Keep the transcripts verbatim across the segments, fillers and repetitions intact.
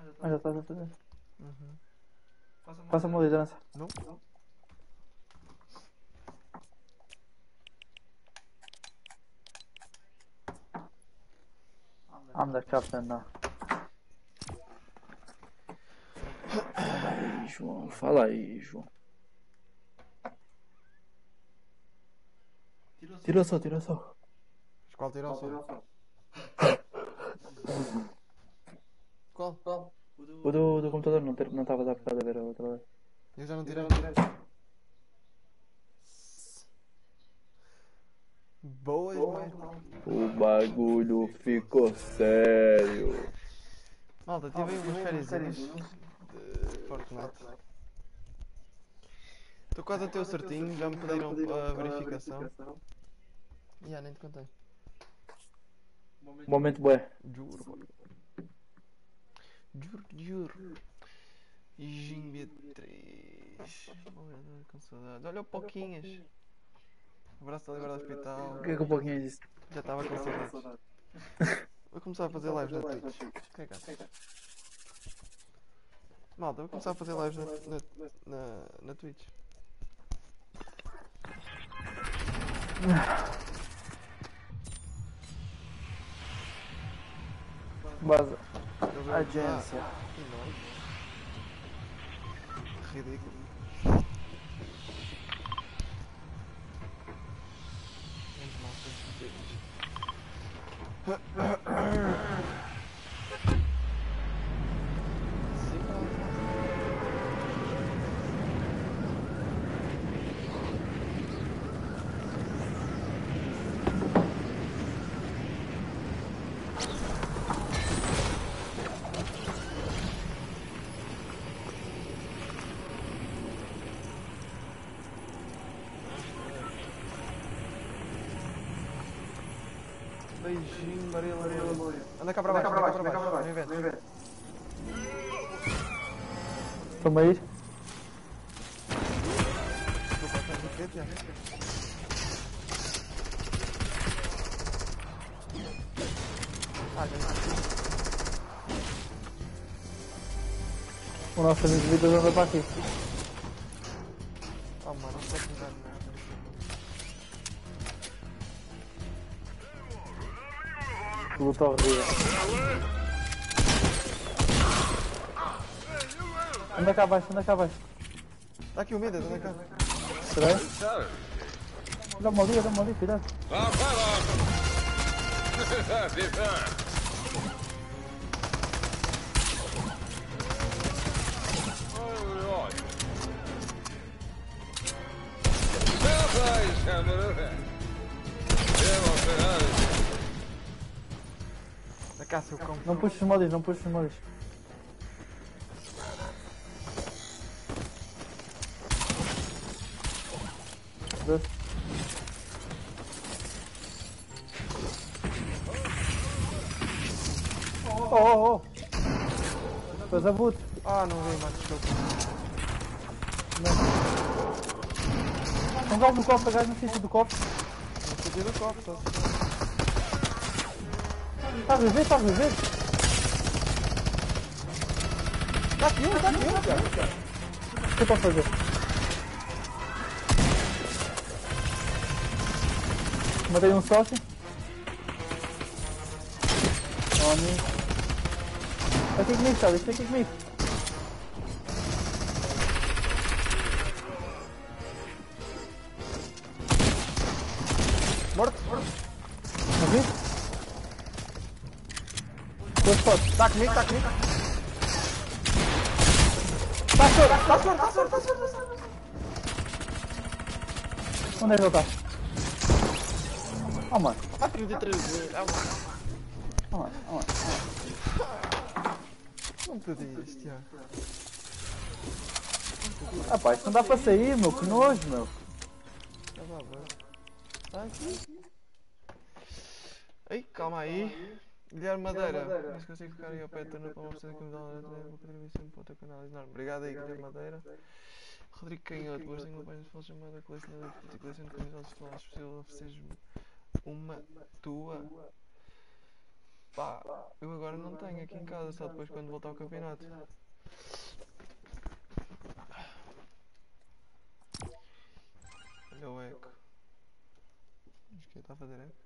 Ah, já estás a fazer. Uhum. Passa-me a liderança. Não? I'm the captain now. Fala aí, João. Fala aí, João. Tira só, tira só. Qual tirou só? Qual? O do, do computador não ter- não estava a ficar a ver a outra vez. Eu já não tirei. Boa demais. O bagulho ficou sério. Malta, tive aí umas férias de Fortnite. Estou quase a ter o certinho, já me pediram a verificação. E yeah, nem te contei. Momento bué. Juro, mano. Juro, juro. Jim Beatriz. Morrendo com saudades. Olha o Pouquinhas. Abraço da Liberdade Hospital. O que é que um pouquinho disse? Já estava com saudades. Vou começar a fazer lives na Twitch. O que é que achas? Malta, vou começar a fazer lives na, na, na, na Twitch. Base. Eu vejo- Agência. Ah, enorme. Ridículo. Vamos lá, beijinho, Maria Loura. Anda cá para baixo, anda cá para baixo. No evento. Estão-me a ir? Desculpa, estás no quê, Tiago? Ah, já não. O nosso amigo Vitor anda para aqui. Oh, mano, não posso mudar nada. Luta horrível. Anda cá abaixo, anda cá abaixo. Está aqui o Midas, anda cá. Será? Dá-me ali, dá-me ali, cuidado. Lá vai lá! Viva! Da cá, seu cão. Não puxes os molis, não puxes os molis. Dois. Oh, oh, oh! Estás a boot. Ah, não vi, mano, desculpa. Um gajo no cofre, gajo no sítio do cofre. Não senti do copo, só se... Está a viver, está a viver. Está aqui um, está aqui um, cara. O que eu posso fazer? Matei um sócio. Oh, amigo. Está aqui comigo, sabe? Está aqui comigo. Morto, morto. Não vi? Dois fotos. Está comigo, está comigo. Está sordo. Está sordo, está sordo, está sordo, está sordo. Onde é que ele está? Oh, mano. Está trinta e três vezes. Ah, mano. Oh, mano. Oh, mano. Não te digas, Tiago. Rapaz, isto não dá para sair, meu. Que nojo, meu. Está a ver. Está aqui. Ei, calma aí. Guilherme Madeira. Não se consigo ficar aí ao pé da turma para mostrar que me dá uma vou contribuir sempre para o teu canal. Enorme. Obrigado aí, Guilherme Madeira. Rodrigo Canhoto, hoje tenho uma página de chamada colecionador de coleção de camisolas de falar. Se possível, ofereces-me uma tua. Pá, eu agora não tenho aqui em casa, só depois quando voltar ao campeonato. Olha o eco. Acho que está a fazer eco.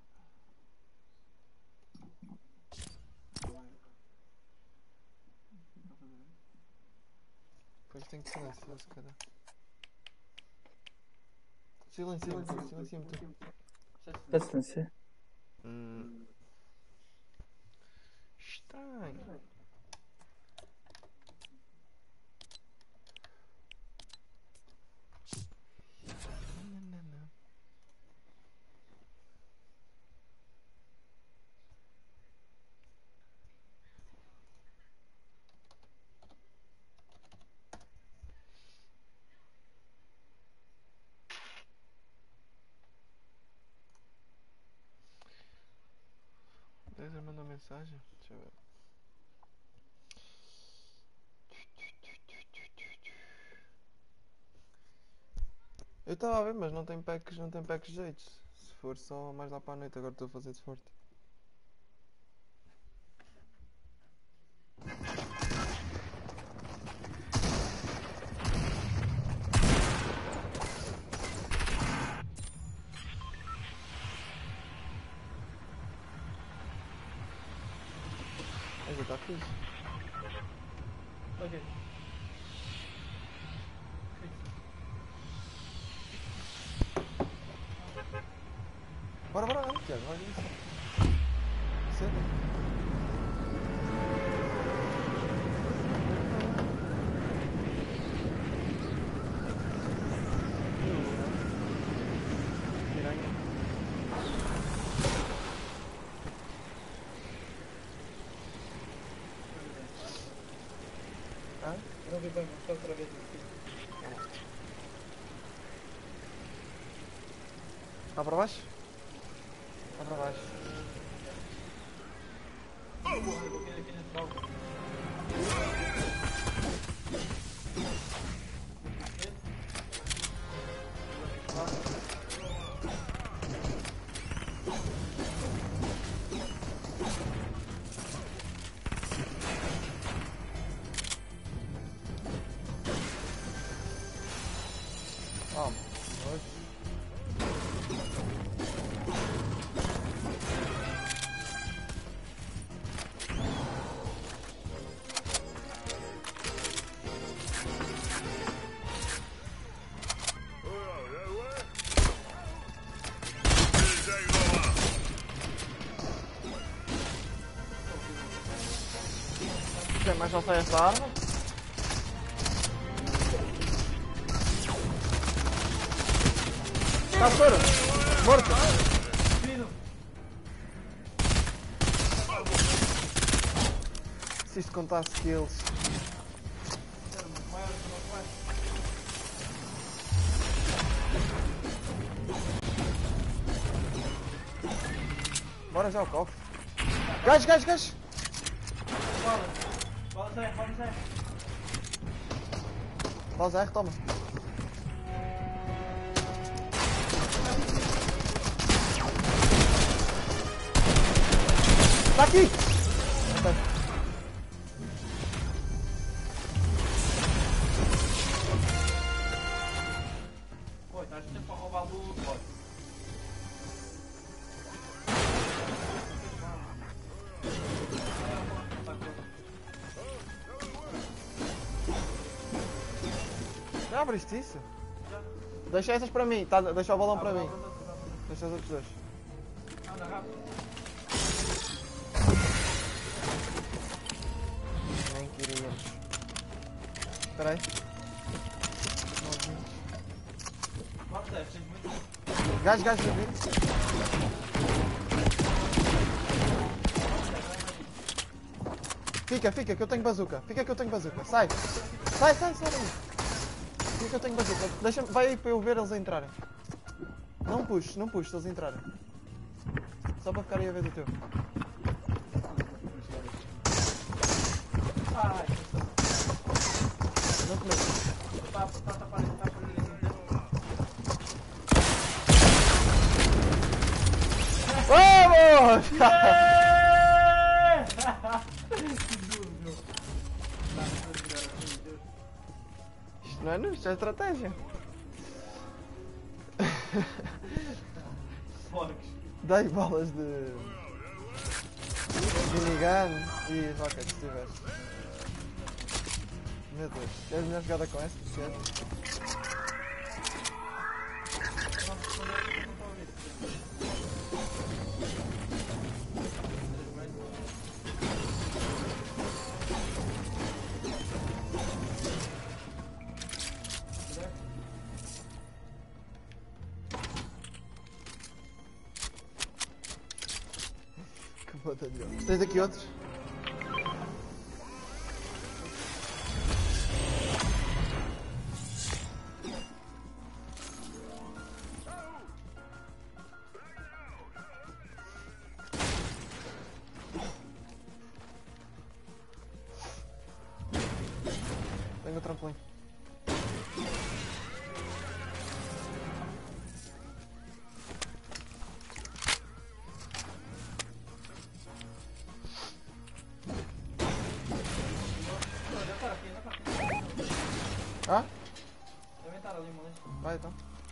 Pois tem que silenciar, se calhar. Silencia-me tu, silencia-me tu. A distância. Hum. Estranho. Nanana. Dezer mandou mensagem? Deixa eu ver. Eu estava a ver, mas não tem packs, não tem packs de jeito. Se for só mais lá para a noite, agora estou a fazer de forte. Mas já está fixe. Ok. Bora, bora, vamos, Tiago, olha isso. Senta. Piranha. Hã? Eu não vi bem, mas só outra vez aqui. Lá para baixo? Lá para baixo. Eu vou aqui nesse balcão. Calma. Tem mais não sai essa arma? Tá fora! Morto! Se isto contar skills. Bora já ao cofre. Gajo, gajo, gajo! Bola! Bola sai, bola sai! Pausa R, toma. Tá aqui! Ok. Pô, estás sempre para roubar luz, pode. Já abriste isso? Deixa essas para mim, tá, deixa o balão para mim. Deixa os outros dois. Anda rápido. Nem queríamos. Espera aí. Bora, Sérgio, tens muito. Gajo, gajo, já vi. Fica, fica, que eu tenho bazuca. Fica que eu tenho bazuca. Sai. Sai, sai, sai daí. Fica que eu tenho bazuca. Deixa, vai aí para eu ver eles a entrarem. Não puxes, não puxes se eles entrarem. Só para ficar aí a ver do teu. Ai, Não te metas. tá, tá, tá, parede, tá, parede. Vamos! Yeah! Não é nu, isto é estratégia. Dei balas de minigun e rockets se tiveres. Meu Deus, queres melhor jogada com esta? Queres? Que batalhão. Tens aqui outros? Tenho o trampolim. Ah? Deve estar ali, moleque. Vai então.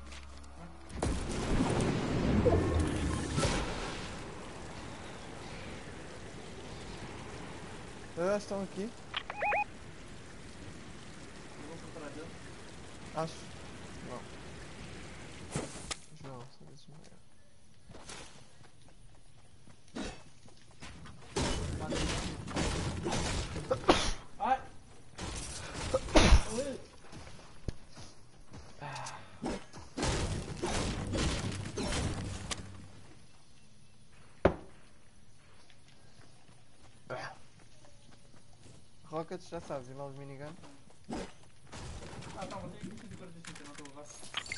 Eles estão aqui. Eu vou procurar dele. Acho. Não. Não, só desse mulher. Ai! Oi! Rockets, já sabes, e lá os minigun. Ah, calma, tem aqui cento e quarenta e cinco, eu não estou a levar.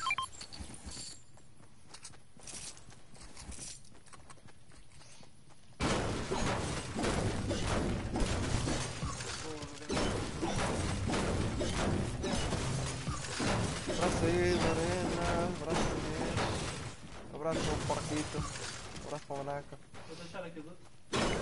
Abraço aí, Lorena. Abraço a Inês. Abraço ao Porquito. Abraço para o Manaca. Vou deixar aqui do outro.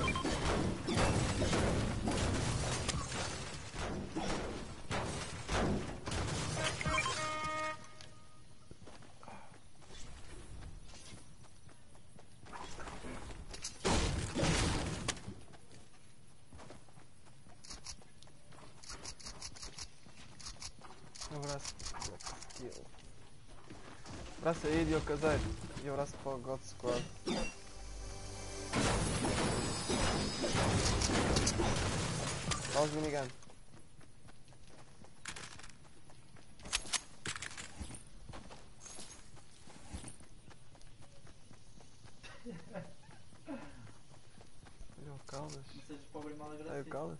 Um abraço. Abraço aí, Diogo Caseiro. E abraço para o God Squad. Olha os minigun. Olha o Caldas. Não sejas pobre e mal Olha o agradecido. Caldas.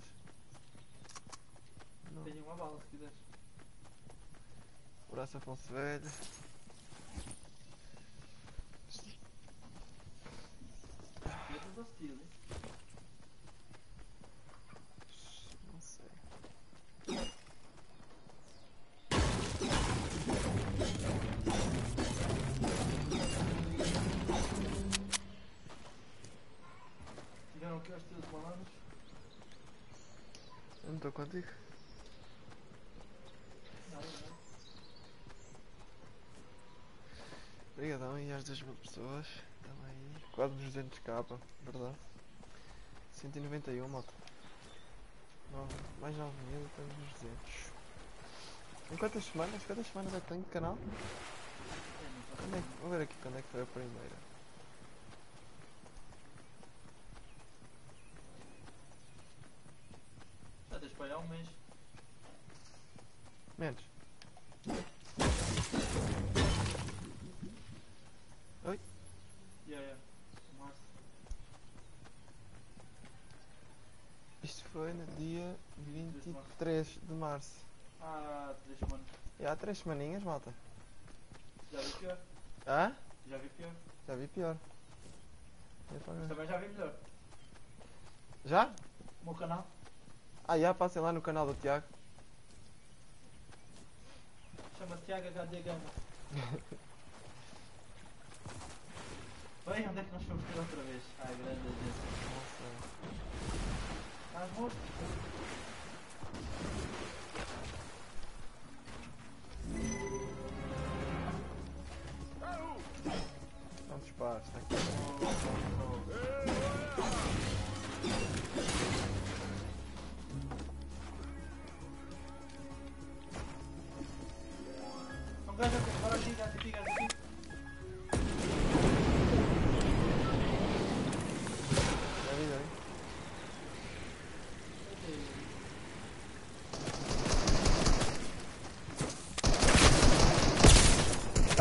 Não. Tenho uma bala se quiseres. Abraço Afonso Velho. Metas hostil, hein? Não sei. Tiveram aqui os teus bananos. Eu não estou contigo. Não, não. Obrigadão e às duas mil pessoas. Estão aí. Quase nos duzentos k, verdade? cento e noventa e um, moto. nove, mais nove mil e estamos nos duzentos. Em quantas semanas? Quantas semanas é que tenho de canal? Quando é que, vou ver aqui quando é que foi a primeira. Já tens para aí há um mês. Menos. Oi? Yeah, yeah. Março. Isto foi no dia vinte e três de março. Ah, três semanas. E há três semaninhas, malta. Já vi pior. Hã? Já vi pior. Já vi pior. É para Mas ver. também já vi melhor. Já? O meu canal. Ah, já, passem lá no canal do Tiago. Chama-se Tiago H D Gama. Bem, onde é que nós fomos ter outra vez? Ai, grande agência. Nossa. Estás morto?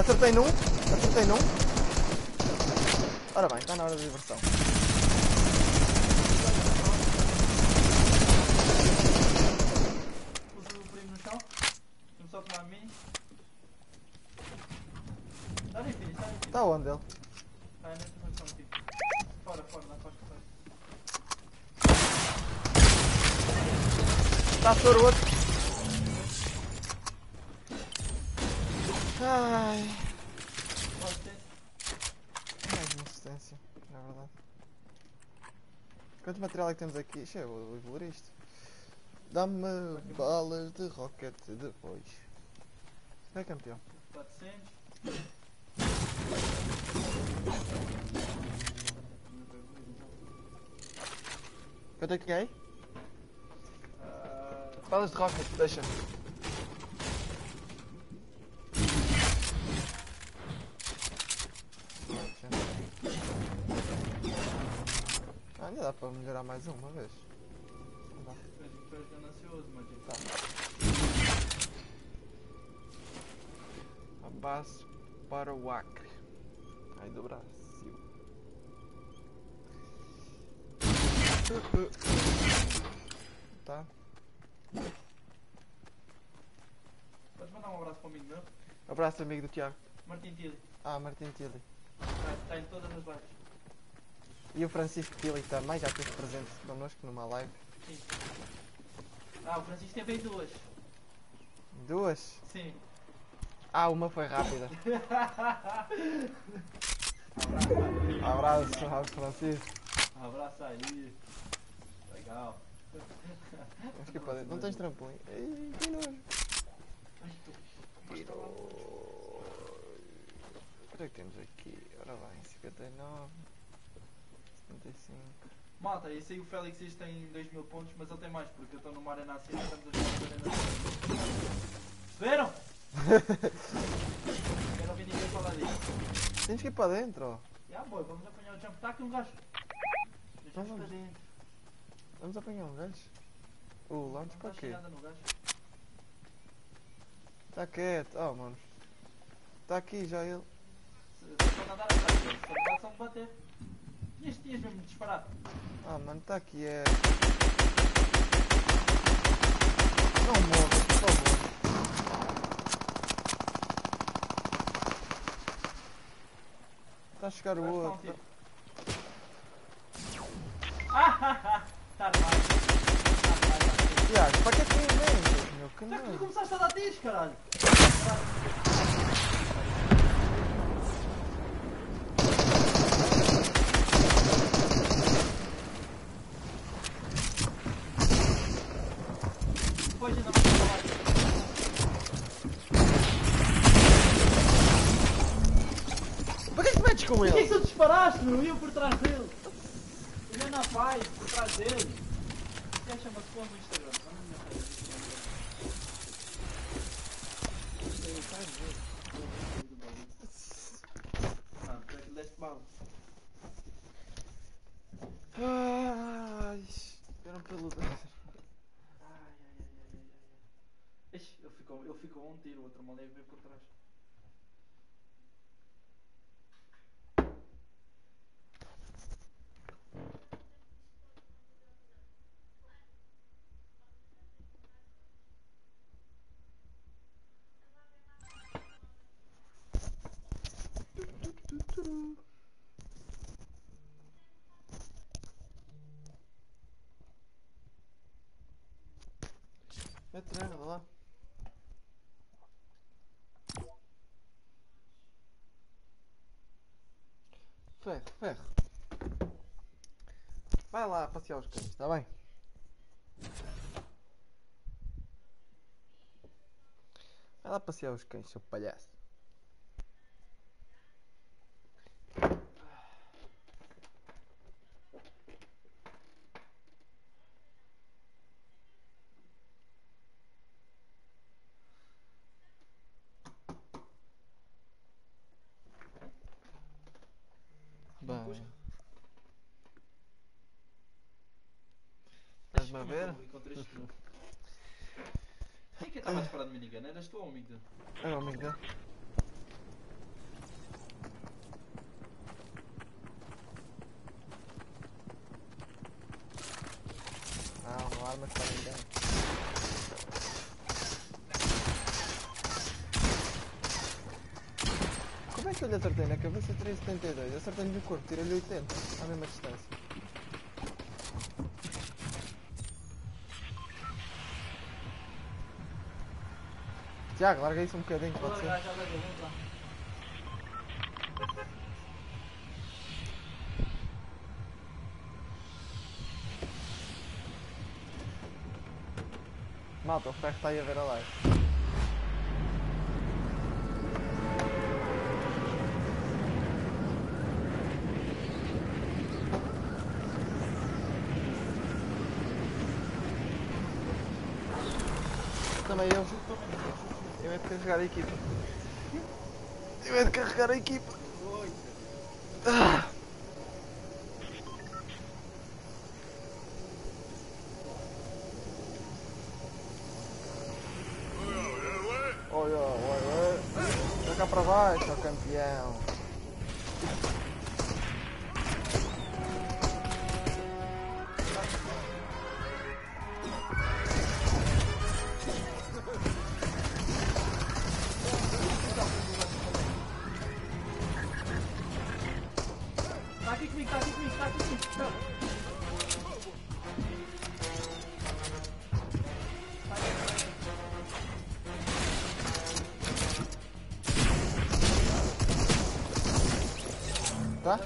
Acertei num. Acertei num. Ora bem, está na hora da diversão. Pus o primo no chão. Vamos só tomar a mim. Está ali, filho, está ali, filho. Está onde ele? Está aí nessa posição aqui. Fora, fora, dá fora, fora. Está a soro outro. Ai. Mais uma assistência, na verdade. Quanto material é que temos aqui? Ixi, eu vou evoluir isto. Dá-me balas de rocket depois. É campeão. quatrocentos. Quanto é que ganhei? Uh, Balas de rocket, deixa. Ah, ainda dá para melhorar mais uma vez. Não dá. Tu és ganancioso, Martim. Tá. A base para o Acre. Ai, do Brasil. Uh, uh. Tá. Podes mandar um abraço para o amigo meu? Abraço, amigo do Tiago. Martim Tilly. Ah, Martim Tilly. Está, está em todas as lives. E o Francisco Tilly também já esteve presente connosco numa live. Sim. Ah, o Francisco teve aí duas. Duas? Sim. Ah, uma foi rápida. Abraço. Abraço, Raul Francisco. Abraço aí. Legal. Acho que pode. Não tens trampolim? Ei, que nojo. Quanto é que temos aqui? Ora bem, cinquenta e nove, setenta e cinco. Malta, esse aí o Félix este tem dois mil pontos, mas ele tem mais, porque eu estou numa arena assim, estamos a jogar na arena. Viram? Quero ouvir ninguém falar disso. Tens que ir para dentro, ó. Já, boy, vamos apanhar o jump. Está aqui um gajo. Deixa-nos Vamos. para dentro. Vamos apanhar um gajo. O launch Não para está quê? nada no gajo. Está quieto. Oh, mano. Está aqui já ele. Se for nadar atrás dele, se for só me bater. Tinhas, tinhas mesmo de disparar. Ah, mano, está quieto. Não morre, por favor. Está a chegar o Vai ficar um outro. tiro. Ah, ah, ah. Está armado. Está armado. Tiago, para que é que me inventas, meu? Que Já que tu não. começaste a dar tiros, caralho. Depois ainda mais trabalho. Para que é que metes com Por que é que ele? tu disparaste, meu? Eu por trás dele. Eu na paz, por trás dele. Esse gajo chama-se como no Instagram. Não me lembro. Não, tu é que lhe deste bala. Ai, era um pelo dedo. Ai, ai, ai, ai, ai, ai. Ixi, ele ficou, ele ficou a um tiro, o outro malé veio por trás. Mete merda lá. Ferro, ferro. Vai lá passear os cães, está bem? Vai lá passear os cães, seu palhaço. Bem. Estás-me a ver? Encontrei este truque. Quem é que estava a disparar de minigun? Eras tu ou o amigo dele? É o amigo dele. arma que está ninguém. Como é que eu lhe acertei na cabeça? Tirei setenta e dois, acertei-lhe no corpo, tirei-lhe oitenta, à mesma distância. Tiago, larga isso um bocadinho, Vou pode ser? largar, já larguei, vamos lá. Malta, o ferro está aí a ver a live. Também eu. Eu é de carregar a equipa. Eu é de carregar a equipa. Ah. Oi, oi, oi, oi. Vai cá para baixo, ó campeão. Tá aqui comigo, tá aqui comigo, tá aqui comigo. Tá. Tá?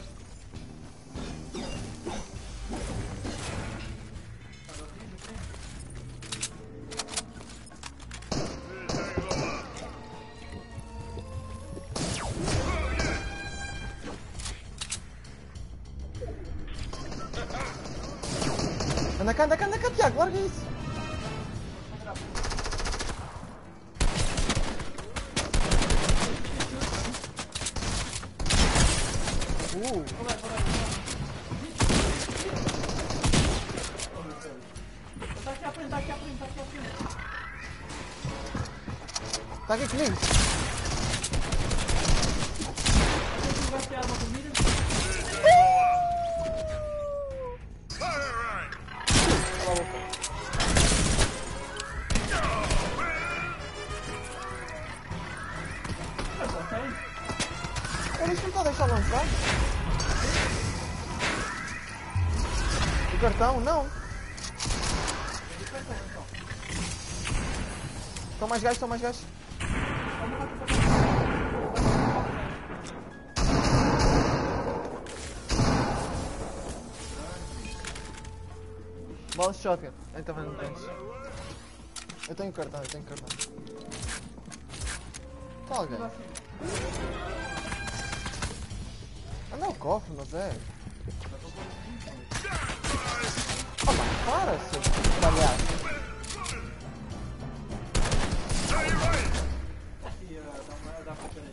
Anda cá, anda cá, anda cá, Tiago, larga isso. Uh. Tá aqui à frente, tá aqui à frente, tá aqui à frente. Tá aqui comigo. Você vai ter arma comigo? Cala a boca. Olha, isto não está a deixar lançar? O cartão? Não. Estão mais gajos, estão mais gajos. Bola de shotgun. Eu também não tens. Eu tenho cartão, eu tenho cartão. Está alguém? Anda ao cofre, mas é. Oh, pá, para, seu palhaço. Aqui, dá uma dá uma pena.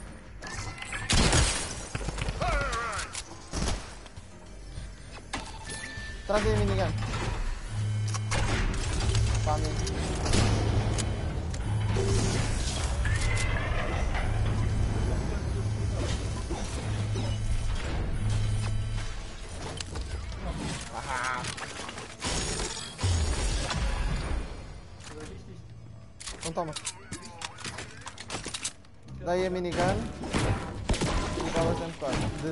Traz aí a minigun. Para mim. Ah. Então toma. Dá aí a minigun. E balas M quatro. De...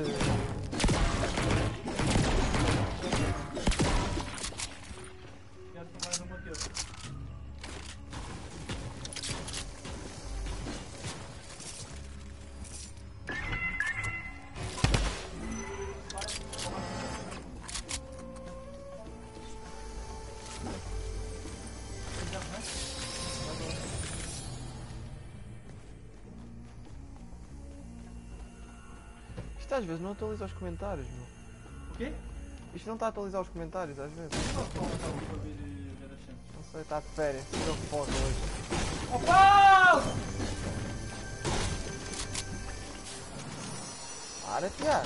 Isto às vezes não atualiza os comentários, meu. O quê? Isto não está a atualizar os comentários às vezes. Não sei, está de férias. Tirou foto hoje. Opa! Para, Tiago.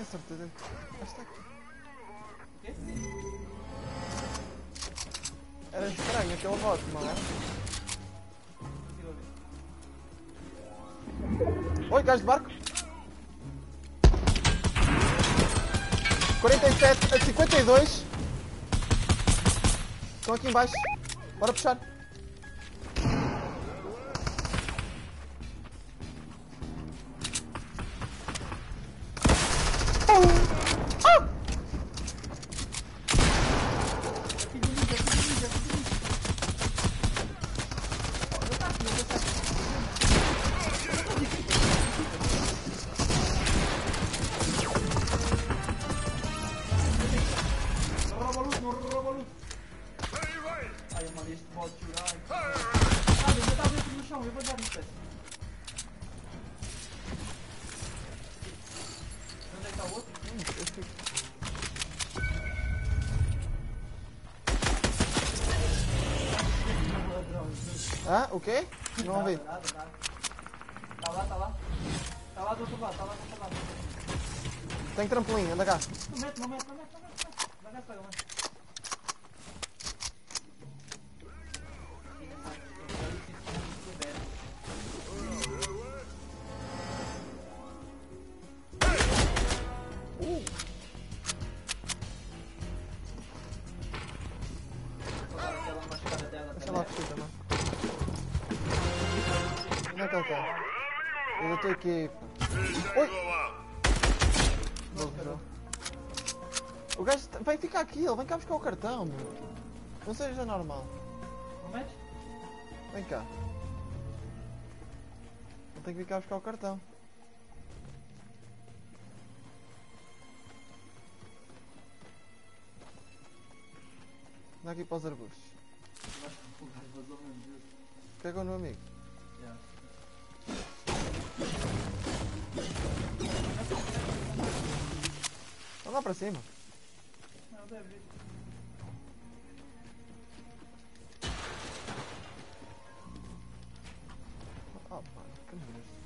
certeza que... Ah, está aqui. O quê? Era estranho aquele voto, não é? Oi, gajo de barco. quarenta e sete a cinquenta e dois. Estão aqui em baixo. Bora puxar. Ah, o quê? Não ouvi. Nada, nada, nada. Tá lá, tá lá. Tá lá do outro lado, tá lá do outro lado. Tem trampolim, anda cá. Não mete, não mete, não mete, não mete. Não mete, não mete. Deixa lá fugir também. Onde é que ele está? Eu estou aqui. Oi! O gajo vai ficar aqui, ele vem cá buscar o cartão, meu. Não seja normal. Não metes? Vem cá. Ele tem que vir cá buscar o cartão. Anda aqui para os arbustos. Quer com o meu amigo? Yeah. Vamos lá para cima. Não, deve ir. Oh, mano, que merda este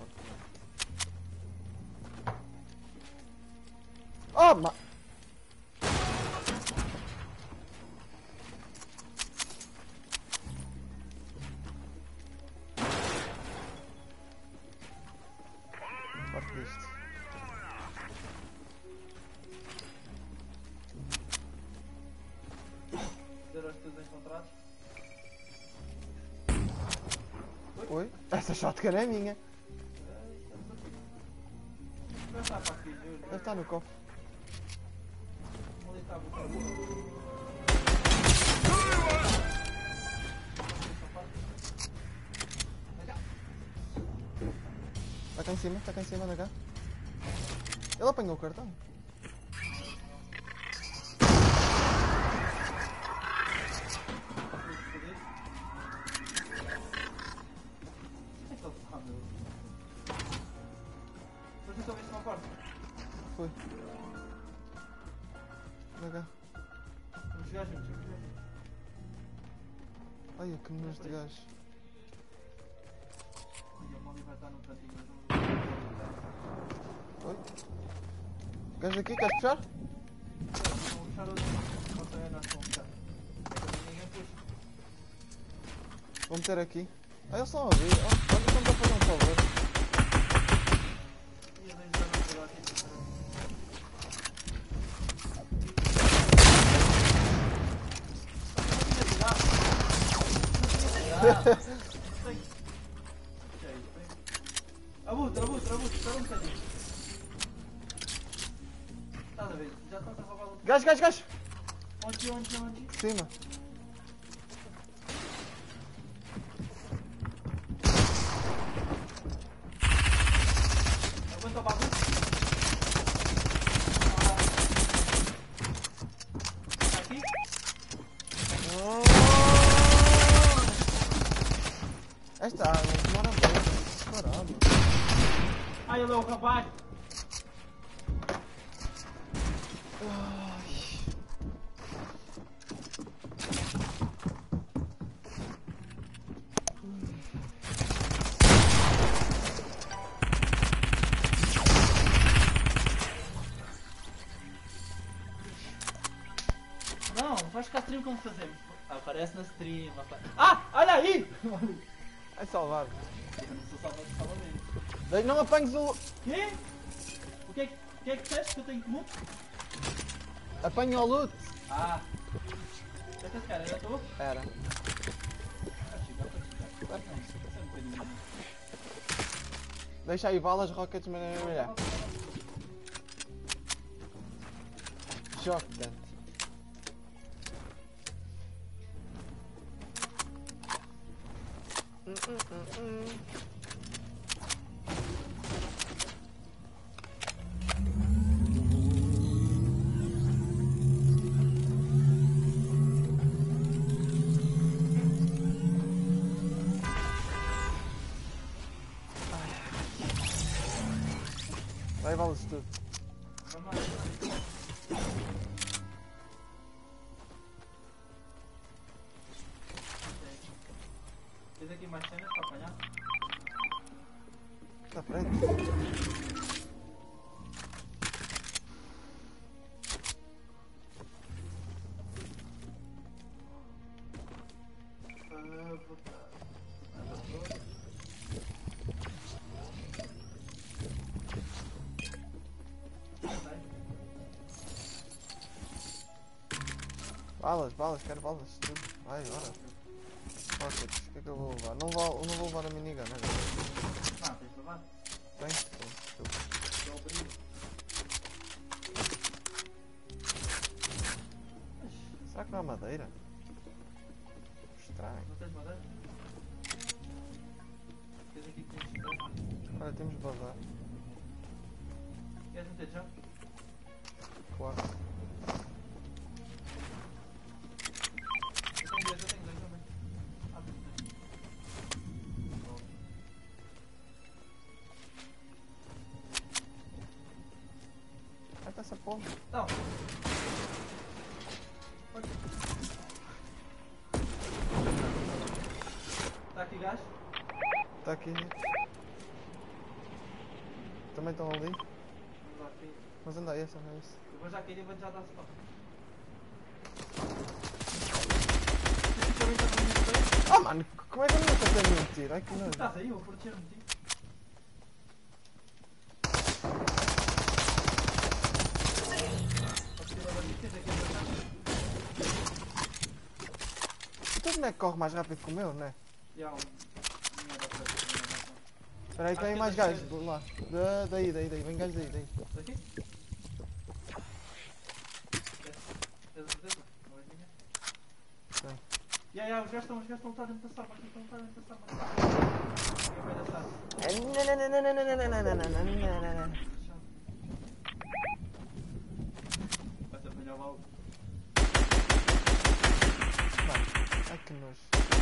fuck. Oh, mano! Parte disto. Dizer aos teus encontrados. Oi? Essa shotgun é minha. Não está para aqui, juro. Deve estar no cofre. Onde está a botar? Está cá em cima, está cá em cima, anda cá. Ele apanhou o cartão. Foi. Anda cá. Vamos chegar juntos, vamos chegar juntos. Ai, que nojo de gajo. E o Molly vai estar no cantinho. Oi? Gajo aqui, queres puxar? Vamos puxar outro. Não sei, nós vamos puxar. É que ninguém puxa. Vou meter aqui. Ah, eles estão a ouvir. Oh, olha, estamos a fazer um favor. E eu deixo já não pegar aqui. Abutre, abutre, abutre, espera um bocadinho. Estás a ver? Já estás a roubar o... Gajo, gajo, gajo! Onde, onde, onde? Por cima. Aguenta o bagulho. Está aqui? Oh! Esta água demora bem. Caralho. Ai, ele é o rapaz. com a stream como fazemos? Aparece na stream. Apa... Ah! Olha aí! É salvar. Eu não sou salvador de salvamento. Daí não apanhes o. Quê? O que é que, o que, é que disseste que eu tenho comum? Apanha o loot. Ah! Esse cara era tu? Era. Ah, chegou para chegar. Não, isso é um bocadinho. Deixa aí balas, rockets, maneira. Shotgun. Hum, hum, hum, hum. Vai balas tudo. Vamos lá. Tens aqui mais cenas para apanhar? Está preto. Balas, balas, quero balas, tudo. Vai, bora. Rockets, o que é que eu vou levar? Não vou, não vou levar a minigun, não é? Ah, tens de levar? Tens? Tens. Dá o brilho. Será que não há madeira? Estranho. Não tens madeira? Tens aqui que tens de Olha, temos de bazar. Queres meter já? Claro. Eu tenho dois, eu tenho dois também. Ah, tens dois. Vai para essa porra. Não. Está aqui gás? Está aqui. Também estão ali. Vamos lá aqui. Mas anda aí, essa não é isso. Eu vou já cair e vou já dar spot. Ah, mano, como é que eu não estou a mentir? Ai que nojo. Estás aí, eu vou proteger-me de ti. O teu boneco corre mais rápido que o meu, não é? E há um. Espera aí, que tem mais gajos de lá. Da, daí, daí, daí. Vem gajos daí, daí. Daqui? Tens a certeza? Não vais ninguém? Tem. Ya, ya, os gajos estão, os gajos estão a lutar dentro da sala, estão a lutar dentro da sala. Quem vai da sala? Vai-te apanhar lá o... Ai que nojo.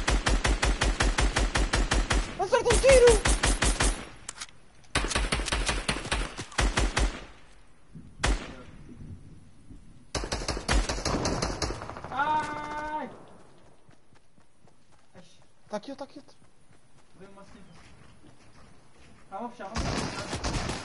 Acerta um tiro! Ai! Está aqui outro, está aqui outro. Vem uma simples. Ah, vamos fechar, vamos fechar.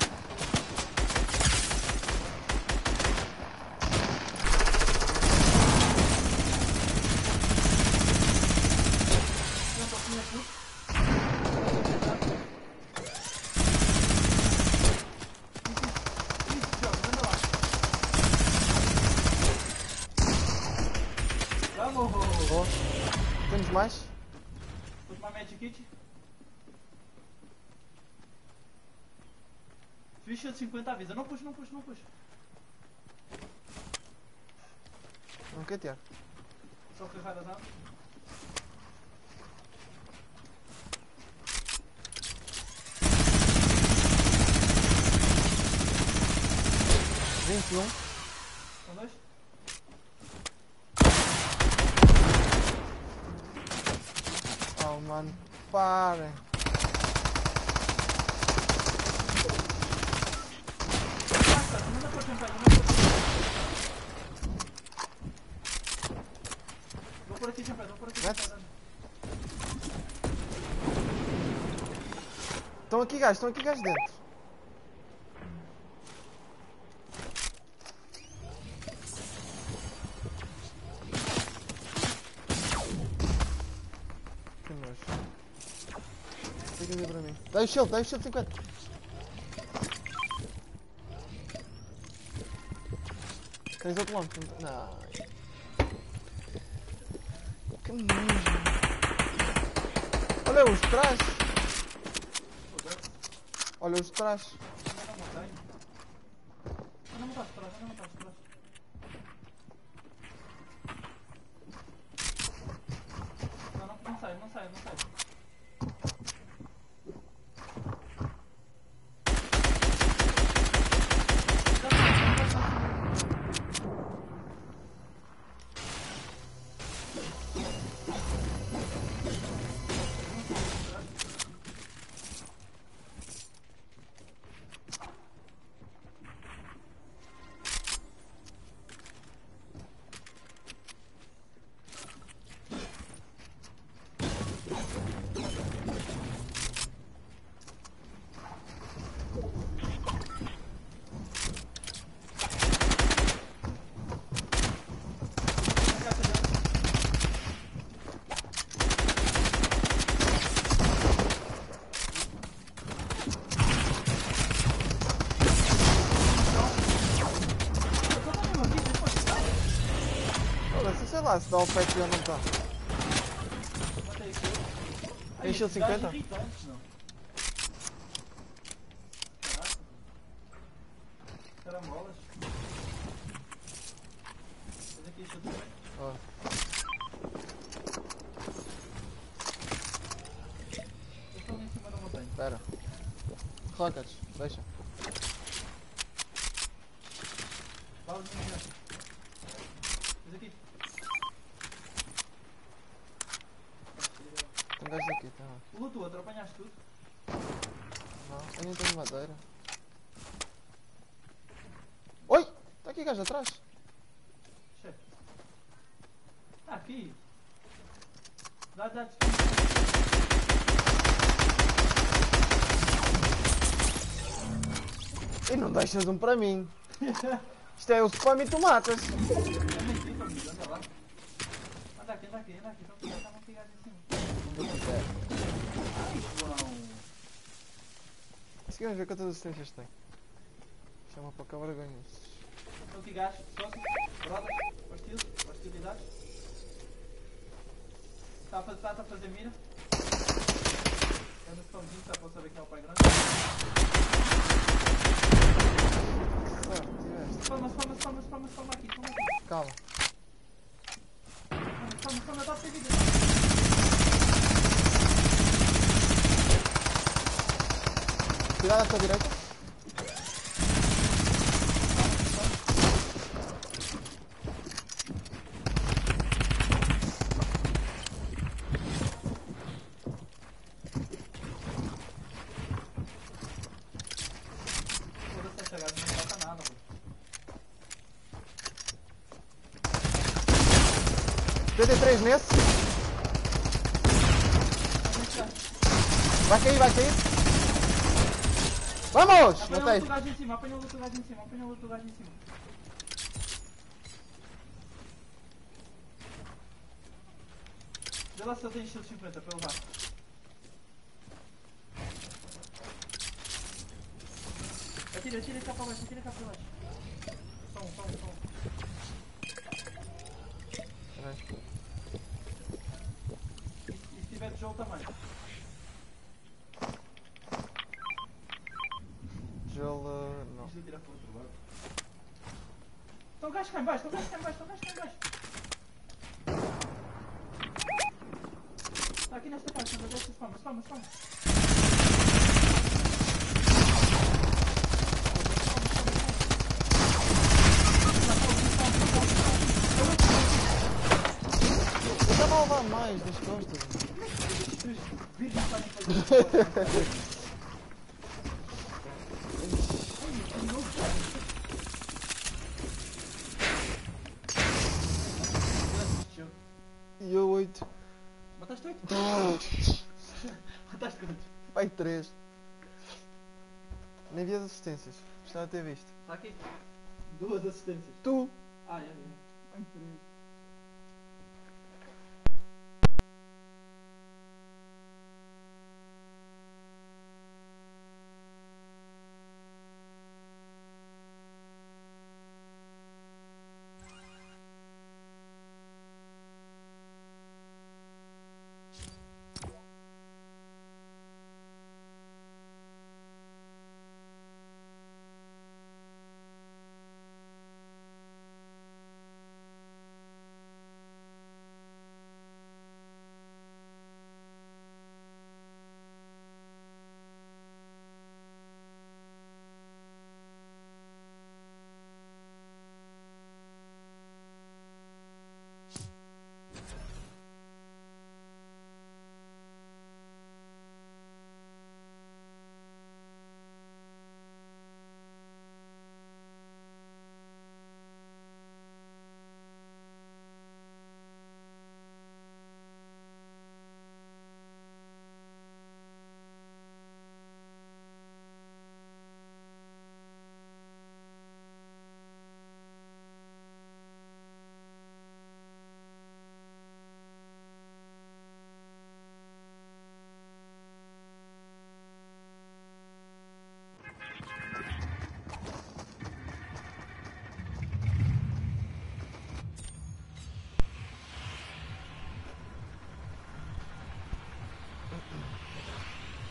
Boa. Temos mais? Vou tomar Magic Kit. Ficha de cinquenta avisa. Não puxa, não puxa, não puxa. Não quer tirar. Só que raras não. vinte e um. São dois? Oh mano, parem. Passa, manda por tempo, manda por tempo. Vou por aqui, champanhe, vou por aqui. Mete. Estão aqui gajos, estão aqui gajos dentro. nojo. Tem que dizer para mim. Dá o shield, dá o shield cinquenta. Tens outro longe? Não. Que nojo. Olha os de trás. Olha os de trás. Anda montar atrás, anda montar atrás. Não, não, não sai, não sai, não sai. Sei lá, se dá o pet já não está. Tem shield cinquenta? Carambolas. Faz aqui shield cinquenta. Ó. Eu estou ali em cima da montanha. Espera. Rockets, deixa. Vale, vem aqui. Faz aqui. Tem gajo aqui, tá lá. O luto outro, apanhaste tudo? Não, eu nem tenho madeira. Oi! Está aqui gajo atrás. Chefe. Ah, aqui. Dá, dá, E não deixas um para mim. Isto é o spam e tu matas. é mentira, amigo, anda lá. Anda aqui, anda aqui, anda aqui. Então, já estavam pegados em cima. Eu quiser. Ai, João. Se querem ver quantas assistências tem. Chama para cá vergonhas. Estão aqui gajos, sócio, brother, hostil, hostilidade. Está a fazer, está a fazer mira. Anda sozinho, está para saber quem é o pai grande. Certo, tiveste. Spama, spama, spama, spama, spama aqui, spama aqui. Calma. Spama, spama, dá para vida. Cuidado à tua direita. Foda-se essa gaja, não falta nada, mano. trinta e três nesse. Vai cair, vai cair. Vamos! Apanha o Matei. outro gajo em cima, apanha o outro gajo em cima, apanha o outro gajo em cima. Vê lá se eu tenho shield cinquenta para eu levar. Atira, atira cá para baixo, atira cá para baixo. Só um, só um, só um. Peraí. E, e se tiver de jogo também. Gelo. Não. Deixa eu tirar para o outro lado. Estão gajos cá em baixo, estão gajos cá em baixo, estão gajos cá em baixo. Está aqui nesta parte, anda, deixa spam, spam, spam. Eu estava a levar mais das costas. Virgem sabem fazer. E eu oito. Mataste oito? Mataste quantos? Pai três. Nem vi as assistências. Gostava de ter visto. Está aqui. Duas assistências. Tu! Ah, é, é. Pai três.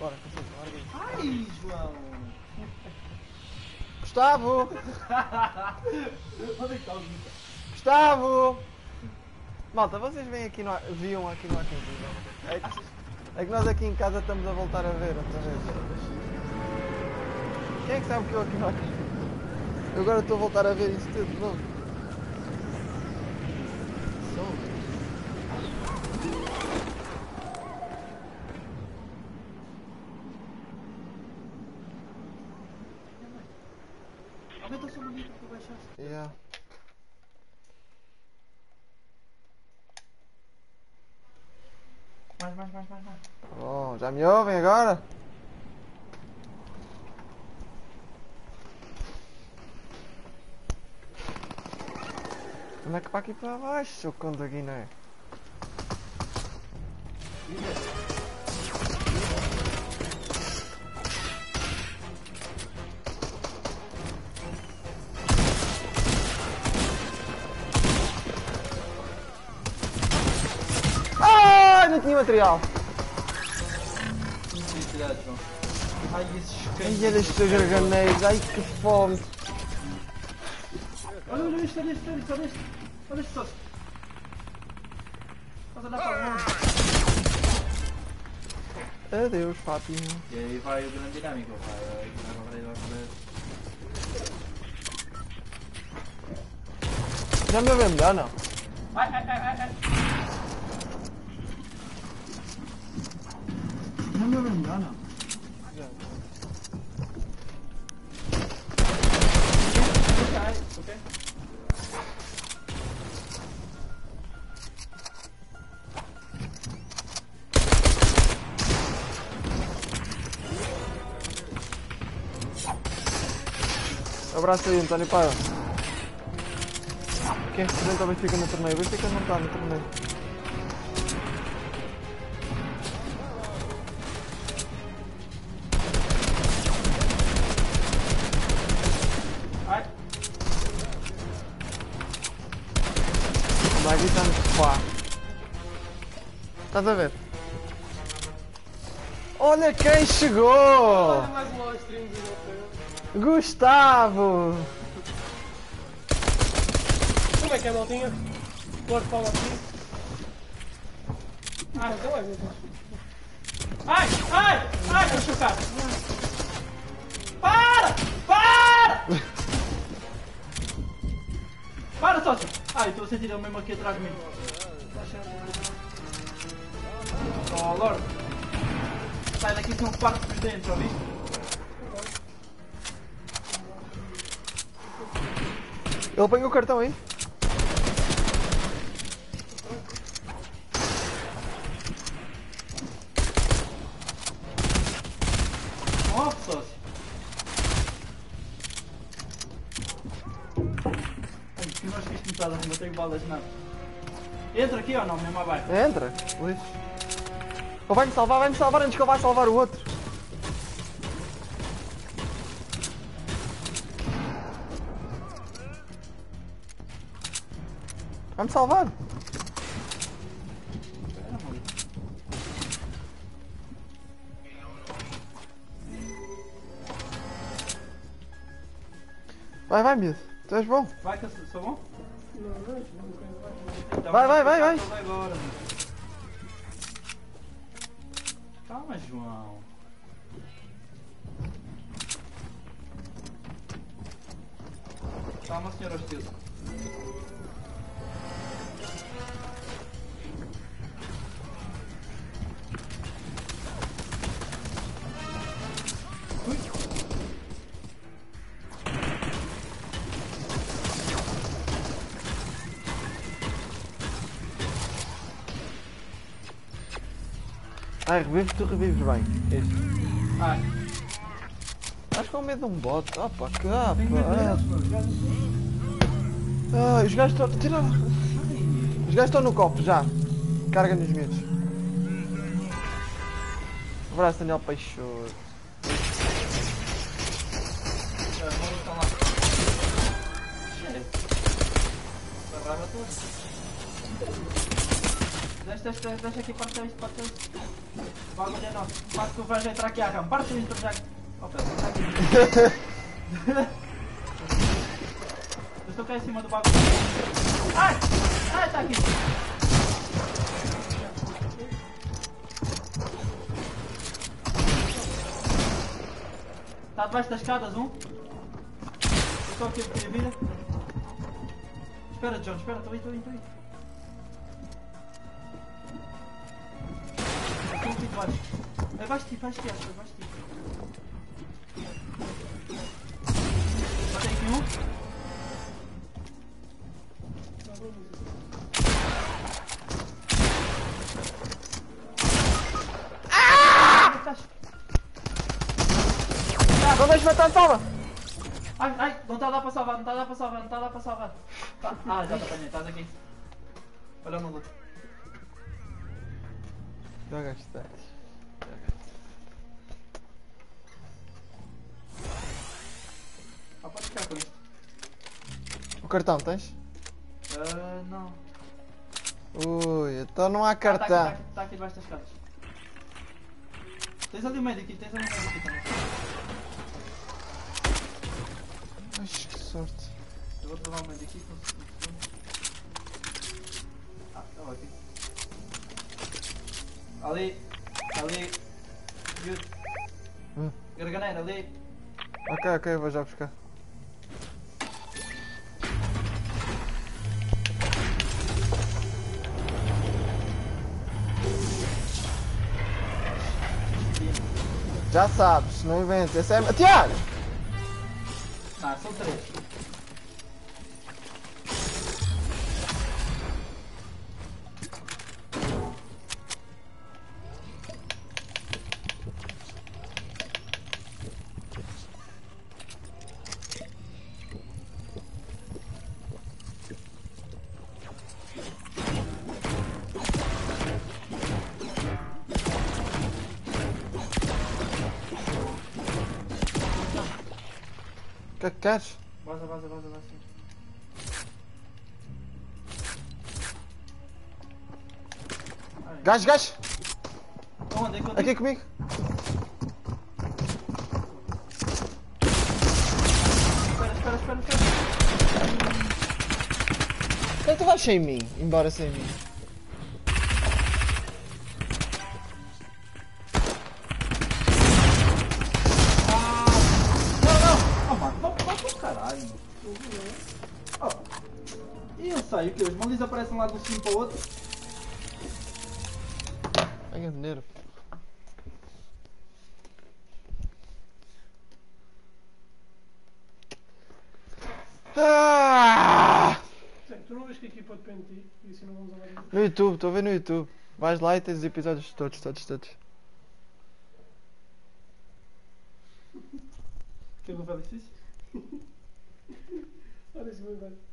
Bora, consigo, larga isso. Ai, João! Gustavo! Onde é que está o Guita? Gustavo! Malta, vocês vêm aqui no, viam aqui no Arquinho. É, que- é que nós aqui em casa estamos a voltar a ver outra vez. Quem é que sabe que eu aqui no Arquinho? Eu agora estou a voltar a ver isso tudo de novo. Aumenta o som bonito que tu baixaste. Yeah. Mais, mais, mais, mais, mais. Bom, já me ouvem agora? Como é que para aqui para baixo, seu conto da Guiné? Ah, não tinha material. Felicidade, João. Ai, esses cães. Ai, olha estes teus garganeiros, ai que fome. Olha, olha isto, olha isto, olha isto, olha isto. Olha isto, sócio. Estás a olhar para onde? Adeus, Fátima. E aí vai o grande dinâmico, vai, vai, vai, vai, vai, vai. Já me ouvem melhor, não? Ai, ai, ai, ai, ai. Não me lembro, não. Já. Ok? Abraço aí, António Paiva. Quem representa o Benfica no torneio? O Benfica não está no torneio. Ai. Vai gritando sofá. Estás a ver? Olha quem chegou! Mais um live stream do Gustavo! Como é que é, maltinha? Pode falar aqui. Ah, então é mesmo. Ai, ai, ai, tô chocado. Para, para! Para, sócio. Ai, estou a sentir ele mesmo aqui atrás de mim. Oh, Lord. Sai daqui sem um parto dos dentes, ouviste? Ele apanhou o cartão aí? Oh, sócio. Ai, que nós fiz metade, não tenho balas de nada. Entra aqui ou não, mesmo abaixo? Entra, lixo. Ele vai-me salvar, vai-me salvar antes que ele vai salvar o outro. Vai-me salvar. Vai, vai, miúdo. Tu és bom. Vai, que eu sou bom? Não, não, não, não. Então, Vai, vai, vai, vai. Agora, mano. Calma, João. Calma, senhor hostil. Ui. Ai, revives, tu revives bem. Este. Ai, Estás com medo de um bot. Opa, capa. tenho medo Ah, deles, mano. Já- ah, os gajos estão. Tira. Os gajos estão no copo já. Carga nos miúdos. Abraço, Daniel Peixoto. Já, vamos estar lá. Cheio. Essa raiva toda. Deixa, deixa, deixa aqui, parte isto, parte isto. O bagulho é nosso. Quase que o gajo vai entrar aqui à cama. Para de entrar já aqui. Oh, pera, está aqui. Eu estou cá em cima do bagulho. Ai! Ai, está aqui. Está debaixo das escadas, um. Eu estou aqui a pedir vida. Espera, John, espera, estou aí, estou aí, estou aí. Estou aqui debaixo. É baixo de ti, baixo de ti, acho, é baixo de ti. Matei aqui um. Ah! Não deixes matar, salva! Ai, ai, não está a dar para salvar, não está a dar para salvar, não está a dar para salvar. Tá. Ah, já te apanhei, estás aqui. Olha o maluco. Já gastaste. Ah, pode ficar com isto. O cartão tens? Ah, não. Ui, então não há Ah, cartão. está aqui, tá aqui, tá aqui debaixo das escadas. Tens ali o médico aqui, tens ali o médico aqui também. Ai, que sorte. Eu vou levar o médico aqui com um segundo. Ah, estava aqui. Ali, ali. Viu? Hum. Garganeira, ali. Ok, ok, vou já buscar. Já sabes, não inventes. Esse é. Tiago! Ah, são três. O que é que queres? Vaza, vaza, vaza, vaza. Ai. Gajo, gajo! Onde é que eu Aqui comigo! Espera, espera, espera, espera. Por que tu vais sem mim? Embora sem mim. Não, não! Oh, mano, vamos para o caralho. Oh. E eu sei, o que? Os malis aparecem lá de um sino para o outro. Ai, nervo. Ah! Sim, tu não vês que a equipa depende de ti e assim não vamos a mais. No YouTube, estou a ver no YouTube. Vais lá e tens os episódios todos, todos, todos. O que é que o Félix disse? Olha esse meu velho.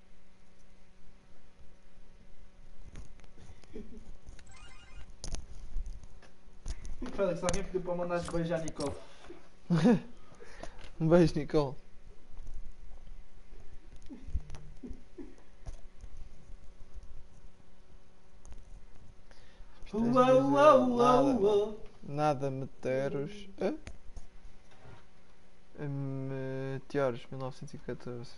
Félix, alguém pediu para mandares beijar a Nicole. Um beijo, Nicole. Uau, uau, uau, uau. Nada meteoros. Hã? Meteoros, mil novecentos e catorze.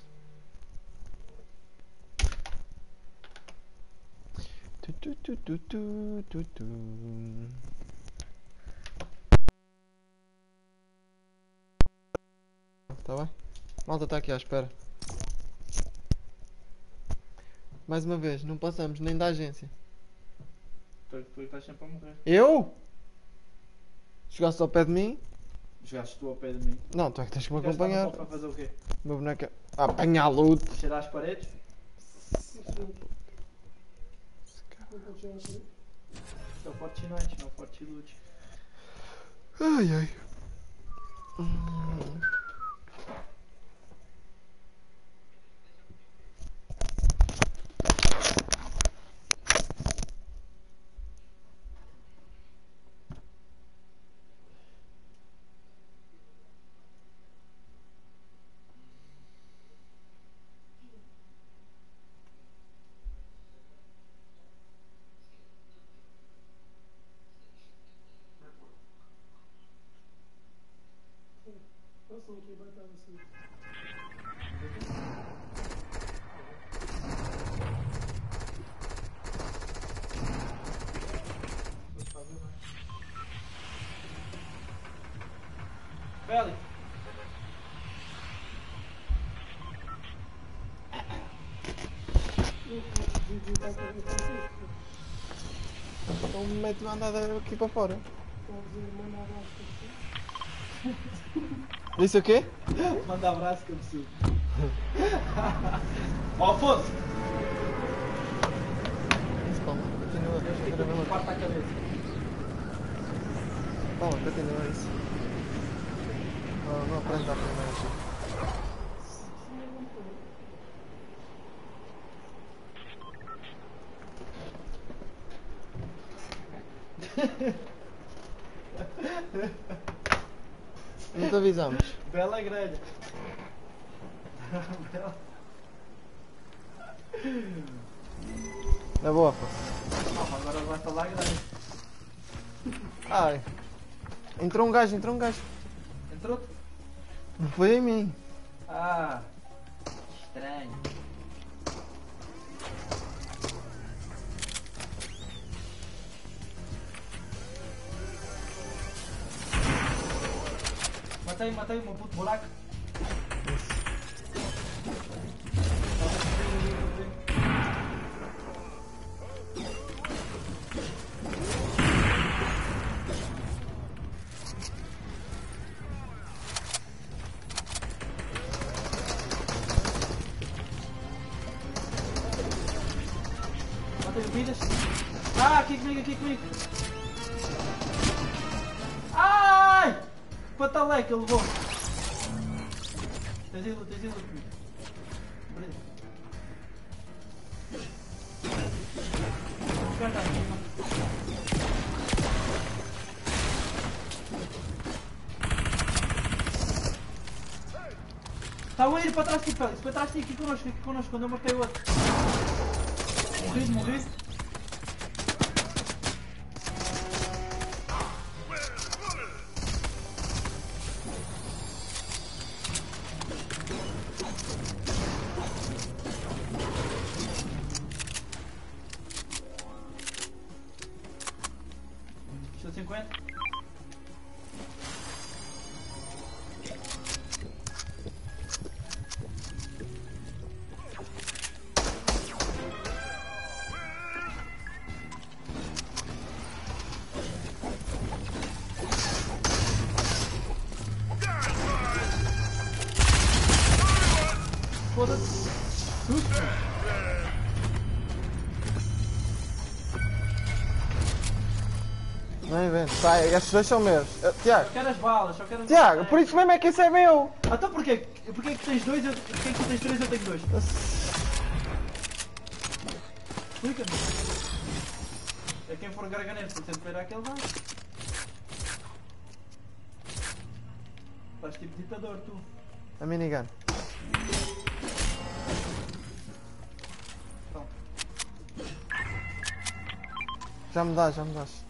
Tu, tu, tu, tu, tu, tu, tu. Tá bem? Malta está aqui à espera. Mais uma vez, não passamos nem da agência. Tu tu estás sempre a morrer. Eu? Chegaste ao pé de mim? Jogaste tu ao pé de mim. Não, tu é que tens que me Ficaste lá no acompanhar. palco para fazer o quê? O meu boneco é... a apanhar loot. Cheirar as paredes? Não pode chegar assim. Isto é o Fortnite, não é o Fortilute. Ai ai. Hum. estão aqui, vai estar assim. Belly. Então mete-me a andar aqui para fora. Disse o quê? Manda abraço que eu preciso. Ó, Afonso! Isso, Palma, continua. Eu fiquei com uma parte à cabeça. Palma, continua isso. Não, não aprende a primeira assim. Não te avisamos. Bela grelha. Bela. Na boa, Afonso. Não, agora vai falar grelha. Ai. Entrou um gajo, entrou um gajo. Entrou? Não foi em mim. Ah, estranho. Matei, matei o meu puto buraco. Matei vidas. Ah, aqui comigo, aqui comigo. Ai! Patalé que ele levou. Tens ido, tens ido comigo. Vou ficar cá, está a ir para trás de ti, Félix. Para trás de ti, aqui connosco, aqui connosco, quando eu marquei o outro. Morri, morri. Estou cinquenta. Foda-se. Susto. Não invento. Sai, estes dois são meus. Uh, Tiago. Só quero as balas, só quero as Tiago, balas. por isso mesmo é que esse é meu. Ah, então porquê? Porquê que tens dois, eu... porquê que tu tens três e eu tenho dois? Explica-me. É quem for garganeiro, se sempre ver aquele vai. Estás tipo ditador, tu. A minigun. Então, Já me dás, já me dás.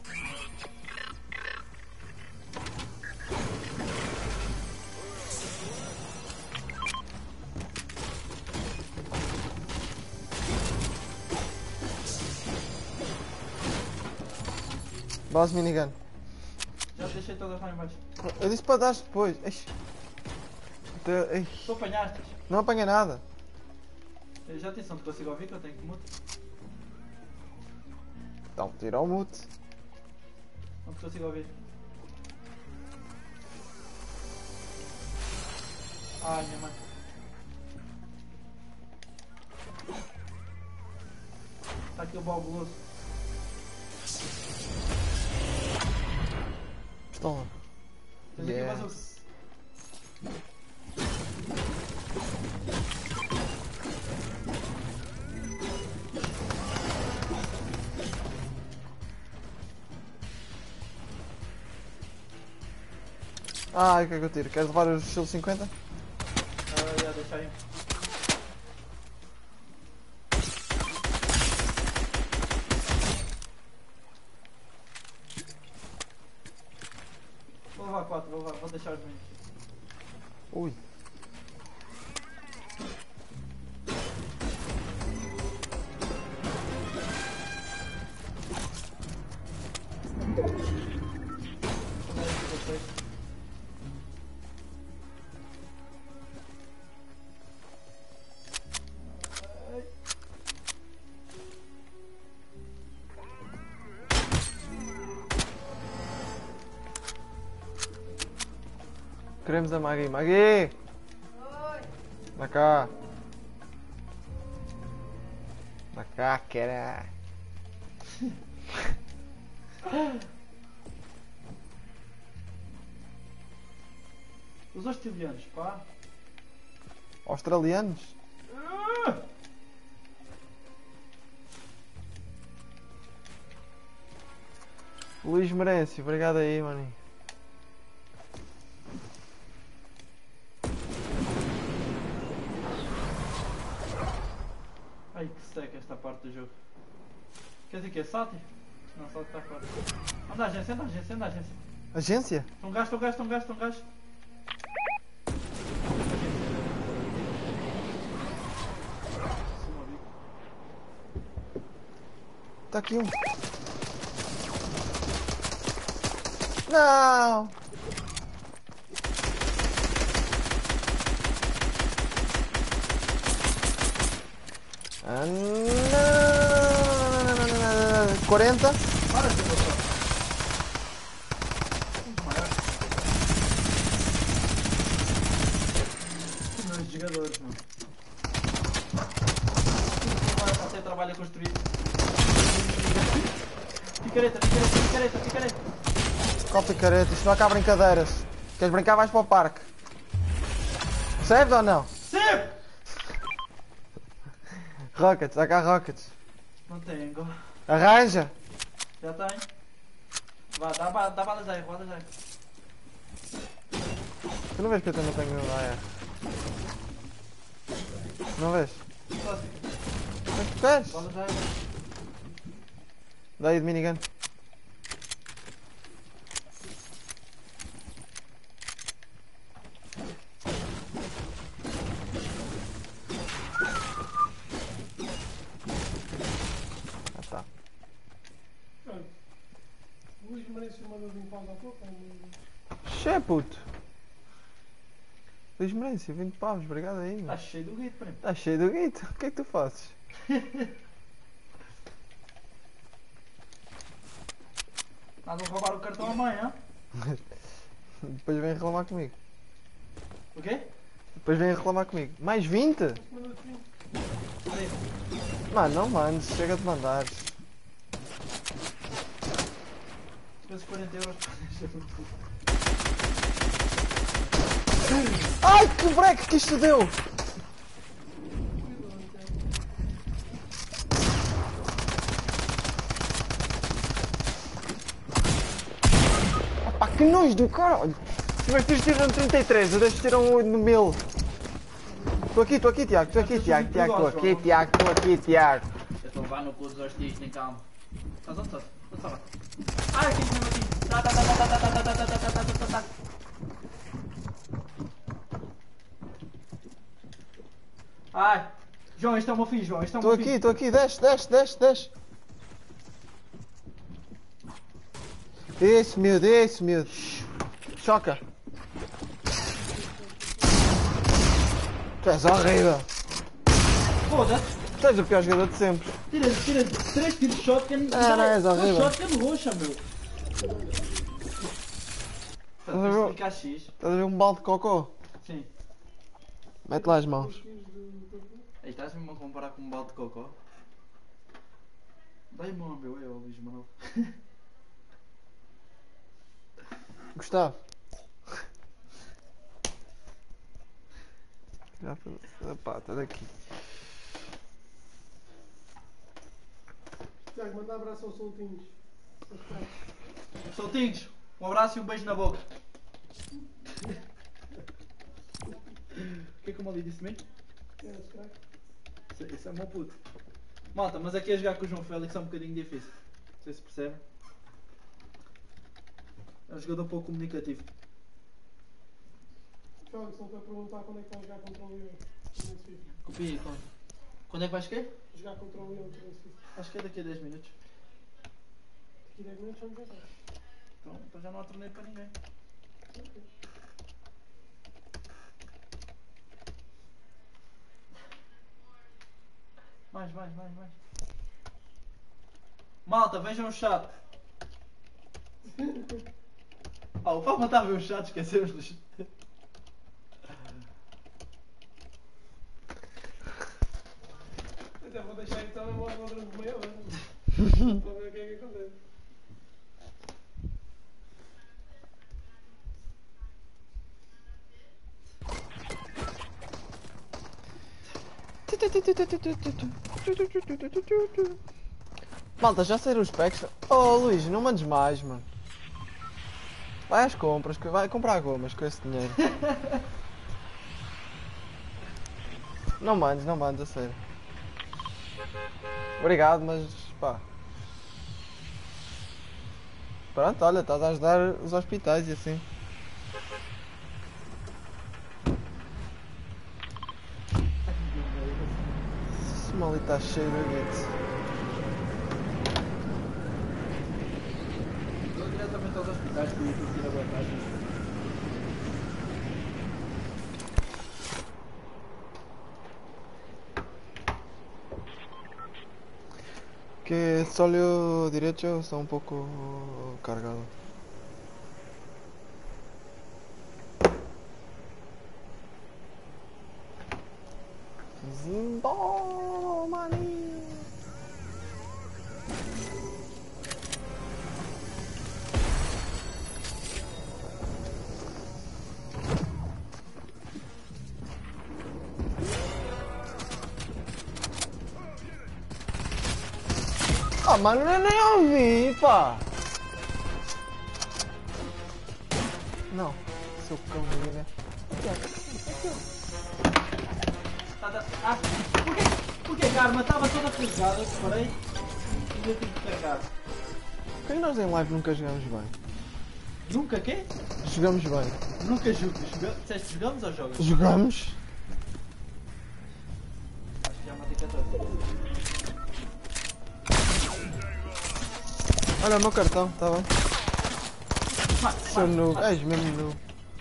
Base minigun. já te deixei todas lá em baixo. Eu disse para dar depois. Eish. Te- eish. Tu apanhaste. Não apanha nada. Eu já te disse, não te consigo ouvir que eu tenho que mute. Então, tira o mute. Não te consigo ouvir. Ai, minha mãe. Está aqui o balbuloso. Pistola. Tens aqui Yes. mais um. Ah, o que é que eu tiro? Queres levar os estilo cinquenta? Ah, já, deixa aí. Vou levar quatro, vou levar, vou deixar os meus. Ui. Queremos a Maggie. Maggie! Oi. Dá cá. Dá cá, quera. Os australianos, pá. Australianos? Ah! Luís Merencio, obrigado aí, maninho. Ai que seca esta parte do jogo. Quer dizer que é Sati? Não, Sati está fora. Anda a agência, anda a agência, anda a agência. Agência? Estão gás, estão gás, estão gás, estão gás. Tá aqui um. Não! Ah, não, não, não, não, não, não, não. quarenta. Para de botar. Meus jogadores, mano. Agora passei trabalho a construir. Picareta, picareta, picareta, picareta. Qual picareta? Isto não há cá brincadeiras. Queres brincar, vais para o parque. Serve ou não? Sim! Rockets, há cá Rockets. Não tenho. Arranja! Já tenho. Vá, dá, ba- dá balas aí, balas aí. Tu não vês que eu também tenho um A R? Não vês? Só assim. Mas tu queres? Balas aí. Dá aí de minigun. Ah tá. Olha, o Luís Merencio mandou vir pausa há pouco. Xé puto! Luís Merencio, vinte paus, obrigado aí, Está mano. cheio do guito, primo. Tá cheio do guito. O que é que tu fazes? Nada a roubar o cartão à mãe, hã? Depois vem reclamar comigo. O quê? Depois vem reclamar comigo. Mais vinte? Mandou-te vir. Cadê? Mano, não mandes, chega de mandares. Vezes quarenta euros. Ai, que break que isto deu! Opa, que nojo do caralho! Mas tu tiram trinta e três, eu deixo tirar um oito no mil. Estou aqui, estou aqui, Tiago, estou aqui, Tiago, Tiago, estou aqui, Tiago, estou aqui, Tiago. Eu estou a levar no cu dos hostis, tem calma. Estás onde estás? Onde estás lá? Ah, aqui mesmo aqui. Tá, tá, tá, tá, tá, tá, tá, tá, tá, tá, tá, tá, tá. Ai, João, este é o meu filho, João, este é o Estou meu aqui, filho. estou aqui, desce, desce, desce, desce. Isso, miúdo, isso, miúdo. Choca. Tu és horrível. Foda-se. Tu és o pior jogador de sempre. Tira, tira três tiros de shotgun. Ah, não, és horrível. Shotgun roxa, meu. Estás a ver? Fica X. Estás a ver um balde de cocô? Sim. Mete lá as mãos. Aí estás mesmo a comparar com um balde de cocó? Dá-me um meu, eu, Luís Manuel. Gustavo. Já foi. Pá, está daqui. Tiago, manda abraço aos soltinhos. Aos craques. Soltinhos, um abraço e um beijo na boca. O que é que o Mali disse mesmo? É, aos craques. Esse, esse é o meu puto. Malta, mas aqui a jogar com o João Félix é um bocadinho difícil. Não sei se percebem. É um jogador pouco comunicativo. Félix, não estou a perguntar quando é que vai jogar contra o Leão. Nesse FIFA. Copia, quando? Quando é que vais quê? Jogar contra o Leão nesse FIFA. Acho que é daqui a dez minutos. Daqui a dez minutos vamos jogar. Então, então já não há torneio para ninguém. Ok. Mais, mais, mais, mais. Malta, vejam o chat. Ah, o Palma está a ver o chat, esquecemos-nos. Até vou deixar então a bola durante meia hora. Para ver o que é que acontece. Malta, já saíram os packs? Oh Luís, não mandes mais, mano. Vai às compras, que- vai comprar gomas com esse dinheiro. Não mandes, não mandes, a sério. Obrigado, mas pá. Pronto, olha, estás a ajudar os hospitais e assim. Esse mal ali está cheio de guetes. Estou diretamente aos hospitais para ir curtir a vantagem. Que esse óleo direito está um pouco cargado. Zimbo, mani. Ah, mano, eu nem ouvi, pá. Não, seu cão de vida. Ah, porquê, porquê que a arma estava toda pesada? Eu parei e eu tive que carregar. Por que nós em live nunca jogamos bem? Nunca quê? Jogamos bem. Nunca jogo. Joga... Disseste jogamos ou jogas? Jogamos? Acho que já matei catorze. Olha o meu cartão, tá bem? Mate, Seu mate, noob, mate. és mesmo noob.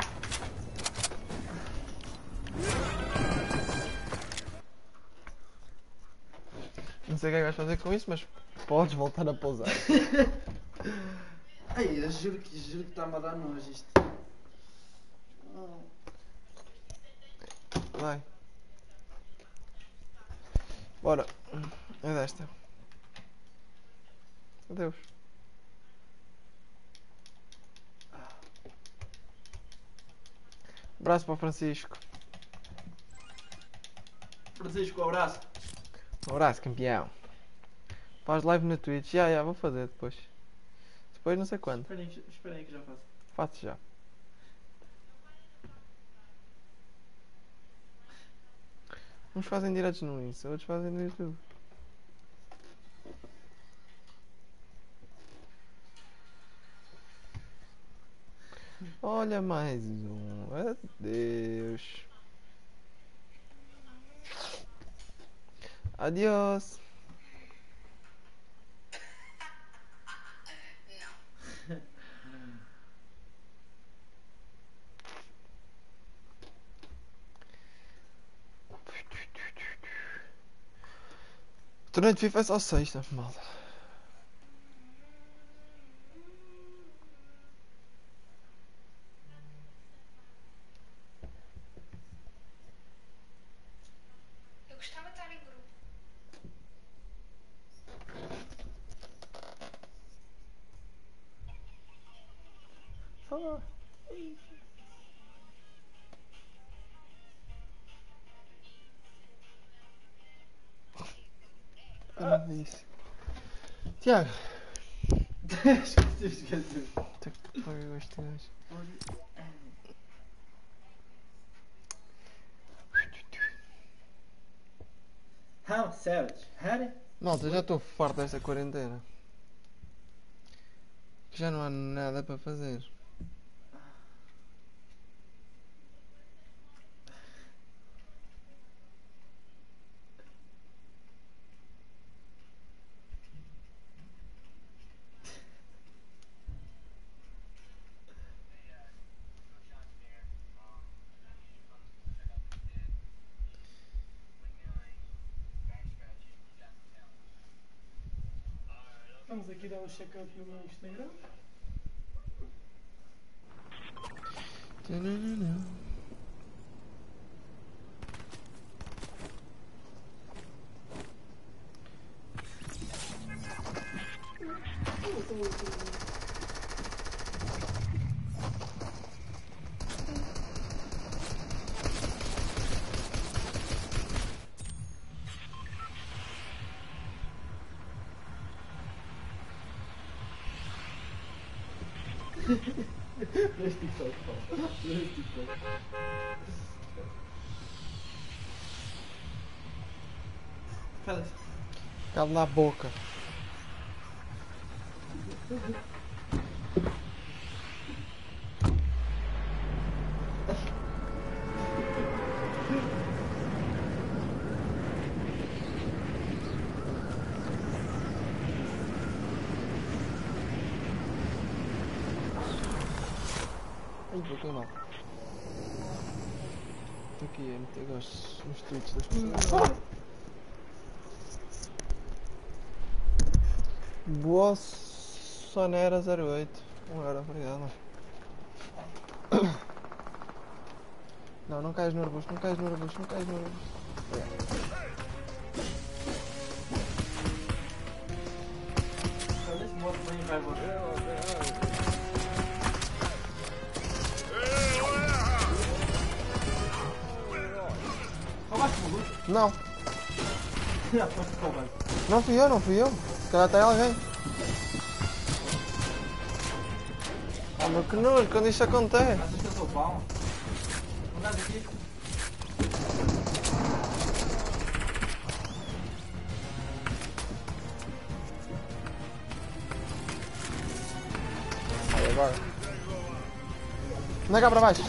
Não sei o que é que vais fazer com isso, mas podes voltar a pousar. Ai, eu juro que juro que está-me a dar nojo isto. Vai. Bora. É desta. Adeus. Abraço para o Francisco. Francisco, abraço. Um abraço, campeão. Faz live na Twitch. Já, já, vou fazer depois. Depois não sei quando. Esperem, que- esperem aí que já faço. Faço já. Uns fazem diretos no Insta, outros fazem no YouTube. Olha mais um. Adeus. Adiós. O torneio de FIFA é só sexta, malta. Eu gostava de estar em grupo. Ah. Eu não vi isso. Tiago. Esqueci, esqueci. Puta que pariu este gajo. How savage. Harry? Malta, já estou farto desta quarentena. Já não há nada para fazer. aqui dar um check-up no meu Instagram. Dois TikTok, pô. Dois TikTok. Fala. Cala na boca. Ai, vou queimar. Estou aqui a meter gostos nos tweets das pessoas. Boa Sonera zero oito. Um euro, obrigado. Não, não cais no arbusto, não cais no arbusto, não cais no arbusto. Olha esse moto bem vai voltar. Roubaste o bagulho? Não, Já foste roubado. não fui eu, não fui eu. Se calhar tem alguém. Ah, meu que nojo, quando isto acontece. Achas que eu sou pau? Não dás aqui? Aí, agora. Anda cá para baixo.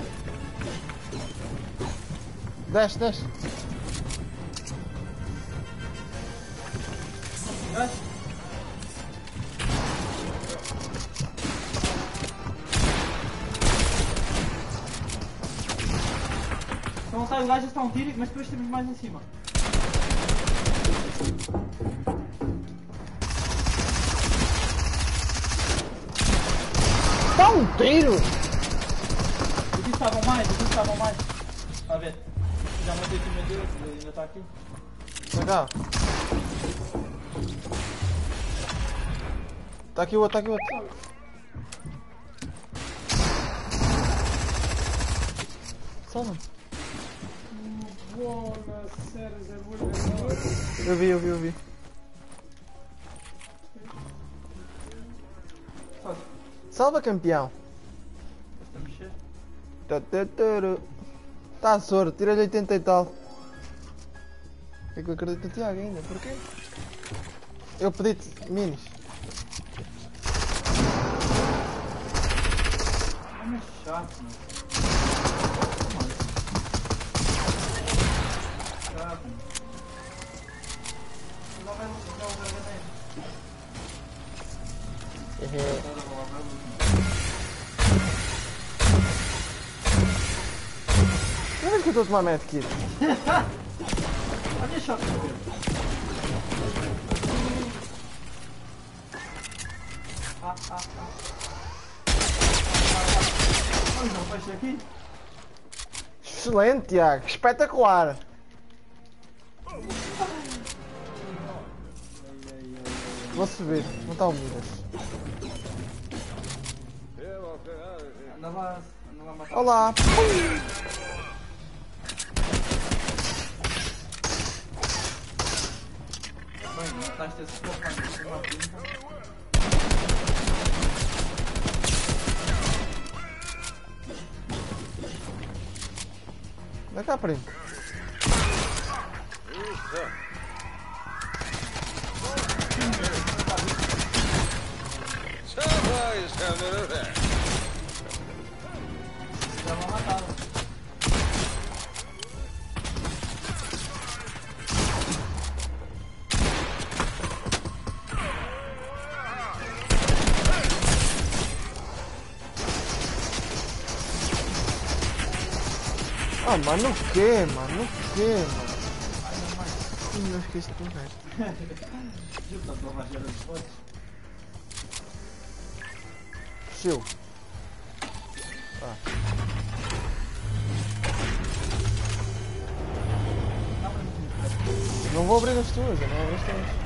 Desce, desce. Gás? Então sai o gajo, está um tiro, mas depois temos mais em cima. Dá um tiro! Aqui estavam mais, aqui estavam mais. Está a ver? Já matei aqui o meu Deus, ele ainda está aqui. Vem cá. Tá aqui o outro, tá aqui o outro. Salva. Boa, sério, Zé Burger. Eu vi, eu vi, eu vi. Salva, campeão. Está a mexer. Tá sordo, tira-lhe oitenta e tal. É que eu acredito no Tiago ainda, porquê? Eu pedi-te minis. É muito chato, mano. Chato, mano. Não vai usar o granada. Não vês que eu estou a tomar medkit? Olha só, Pedro. Ah, ah, ah. Olha, não fecha aqui. Excelente, Tiago, espetacular. Vou subir, não está o Minas. Anda lá, anda lá matar. Olá. Bem, mataste esse pouco antes de uma pinta. Vem cá, primo. Já vão matá-lo. Ah, mano, o que, mano? O que, mano? Ih, eu esqueci do resto. Juro que estou a baixar as fotos. Chill. Ah. Não vou abrir as tuas, eu não abro as tuas.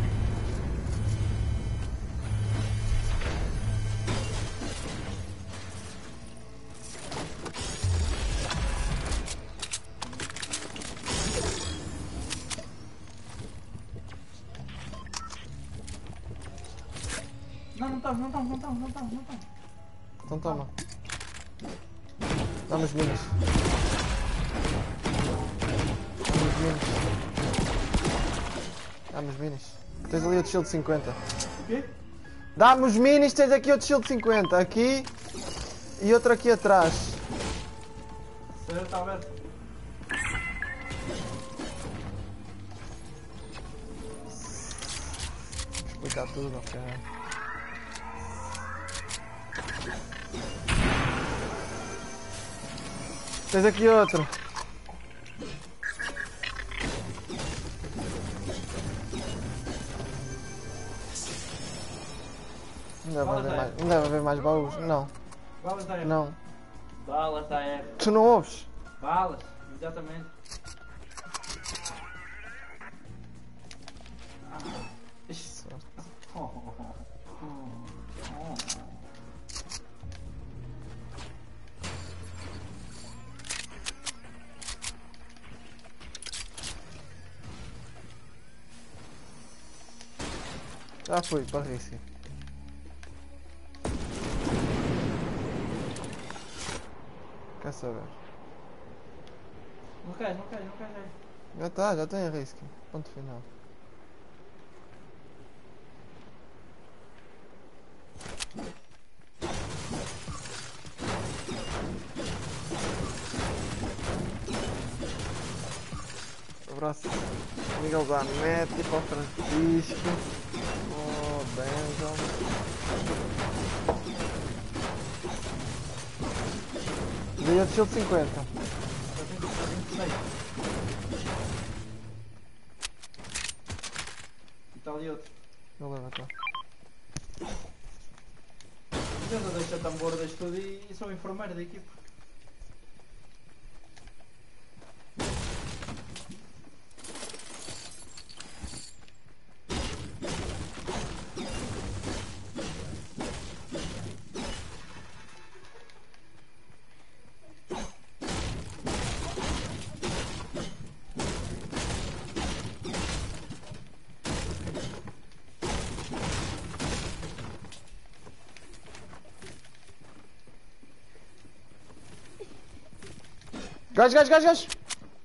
Não, não estamos, não estamos, não estamos, não estamos, não estamos. Então toma. Dá-me os minis. Dá-me os minis. Dá-me os minis. Tens ali outro shield de cinquenta. O quê? Dá-me os minis, tens aqui outro shield de cinquenta. Aqui e outro aqui atrás. Certo, está aberto. Vou explicar tudo, ok. Tens aqui outro. Não deve haver mais, não deve haver mais baús. Não, Balas da R. não. Balas da R. Tu não ouves? Balas, exatamente. Ah. Ixi. Oh, oh, oh. Oh, oh. Já fui, barrice. Quer saber? Não queres, não queres, não queres. Já está, já tem a risco. Ponto final. Abraço. Miguel Zanetti para o Francisco. Oh, Benzel. Dia de shield cinquenta. Já tenho, já tenho seis. E está ali outro. Eu levo até. Tenta deixar tambor, deixo tudo e, e sou o enfermeiro da equipe. Gajo, gajo, gajo, gajo!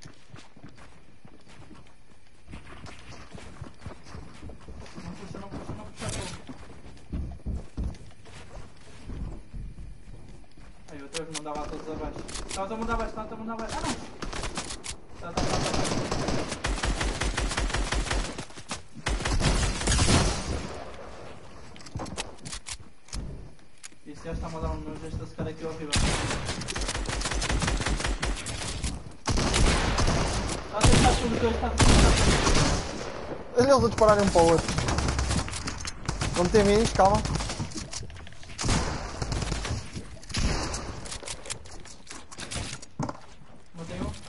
Não puxa, não puxa, não puxa. Aí outra vez mandava a todos abaixo. Estava a mandar abaixo, estava a mandar abaixo. Ah não! Tá, tá, tá, tá, tá. Isso já está a mandar um meu gesto a secar aqui ao horrível. Está a tentar sobre os dois, está a tentar sobre os dois. Eles a dispararem um para o outro. Vamos ter minis, calma. Matei um.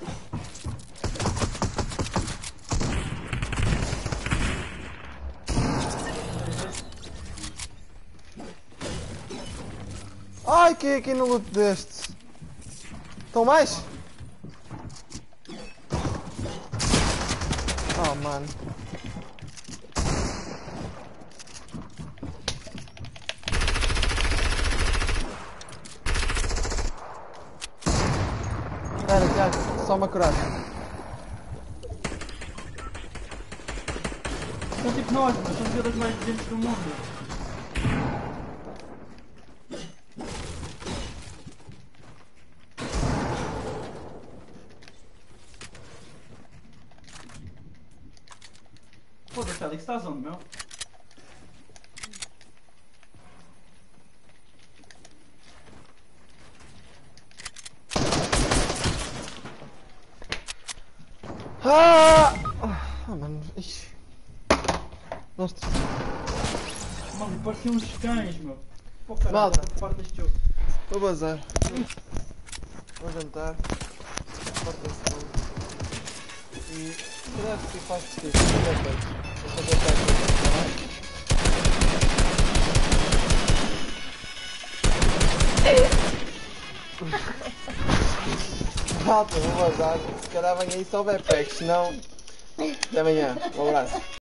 Ai, que aqui no loot deste. Estão mais? Oh, mano. Espera, Tiago, só uma coragem. São tipo nós, mas são os jogadores mais exigentes do mundo. Foda-se, Félix, estás onde, meu? Ah! Ah, mano, ixi. Nossa. Mano, pareciam uns cães, meu. Pô, caralho, Malta. tô farto deste jogo. Vou bazar. Vou jantar. Porta-se tudo. E se calhar se faz vestido, não é feito. Vou fazer parte tá bem? Malta, vou bazar. Se calhar vem aí só o backpack, senão. Até amanhã. Um abraço.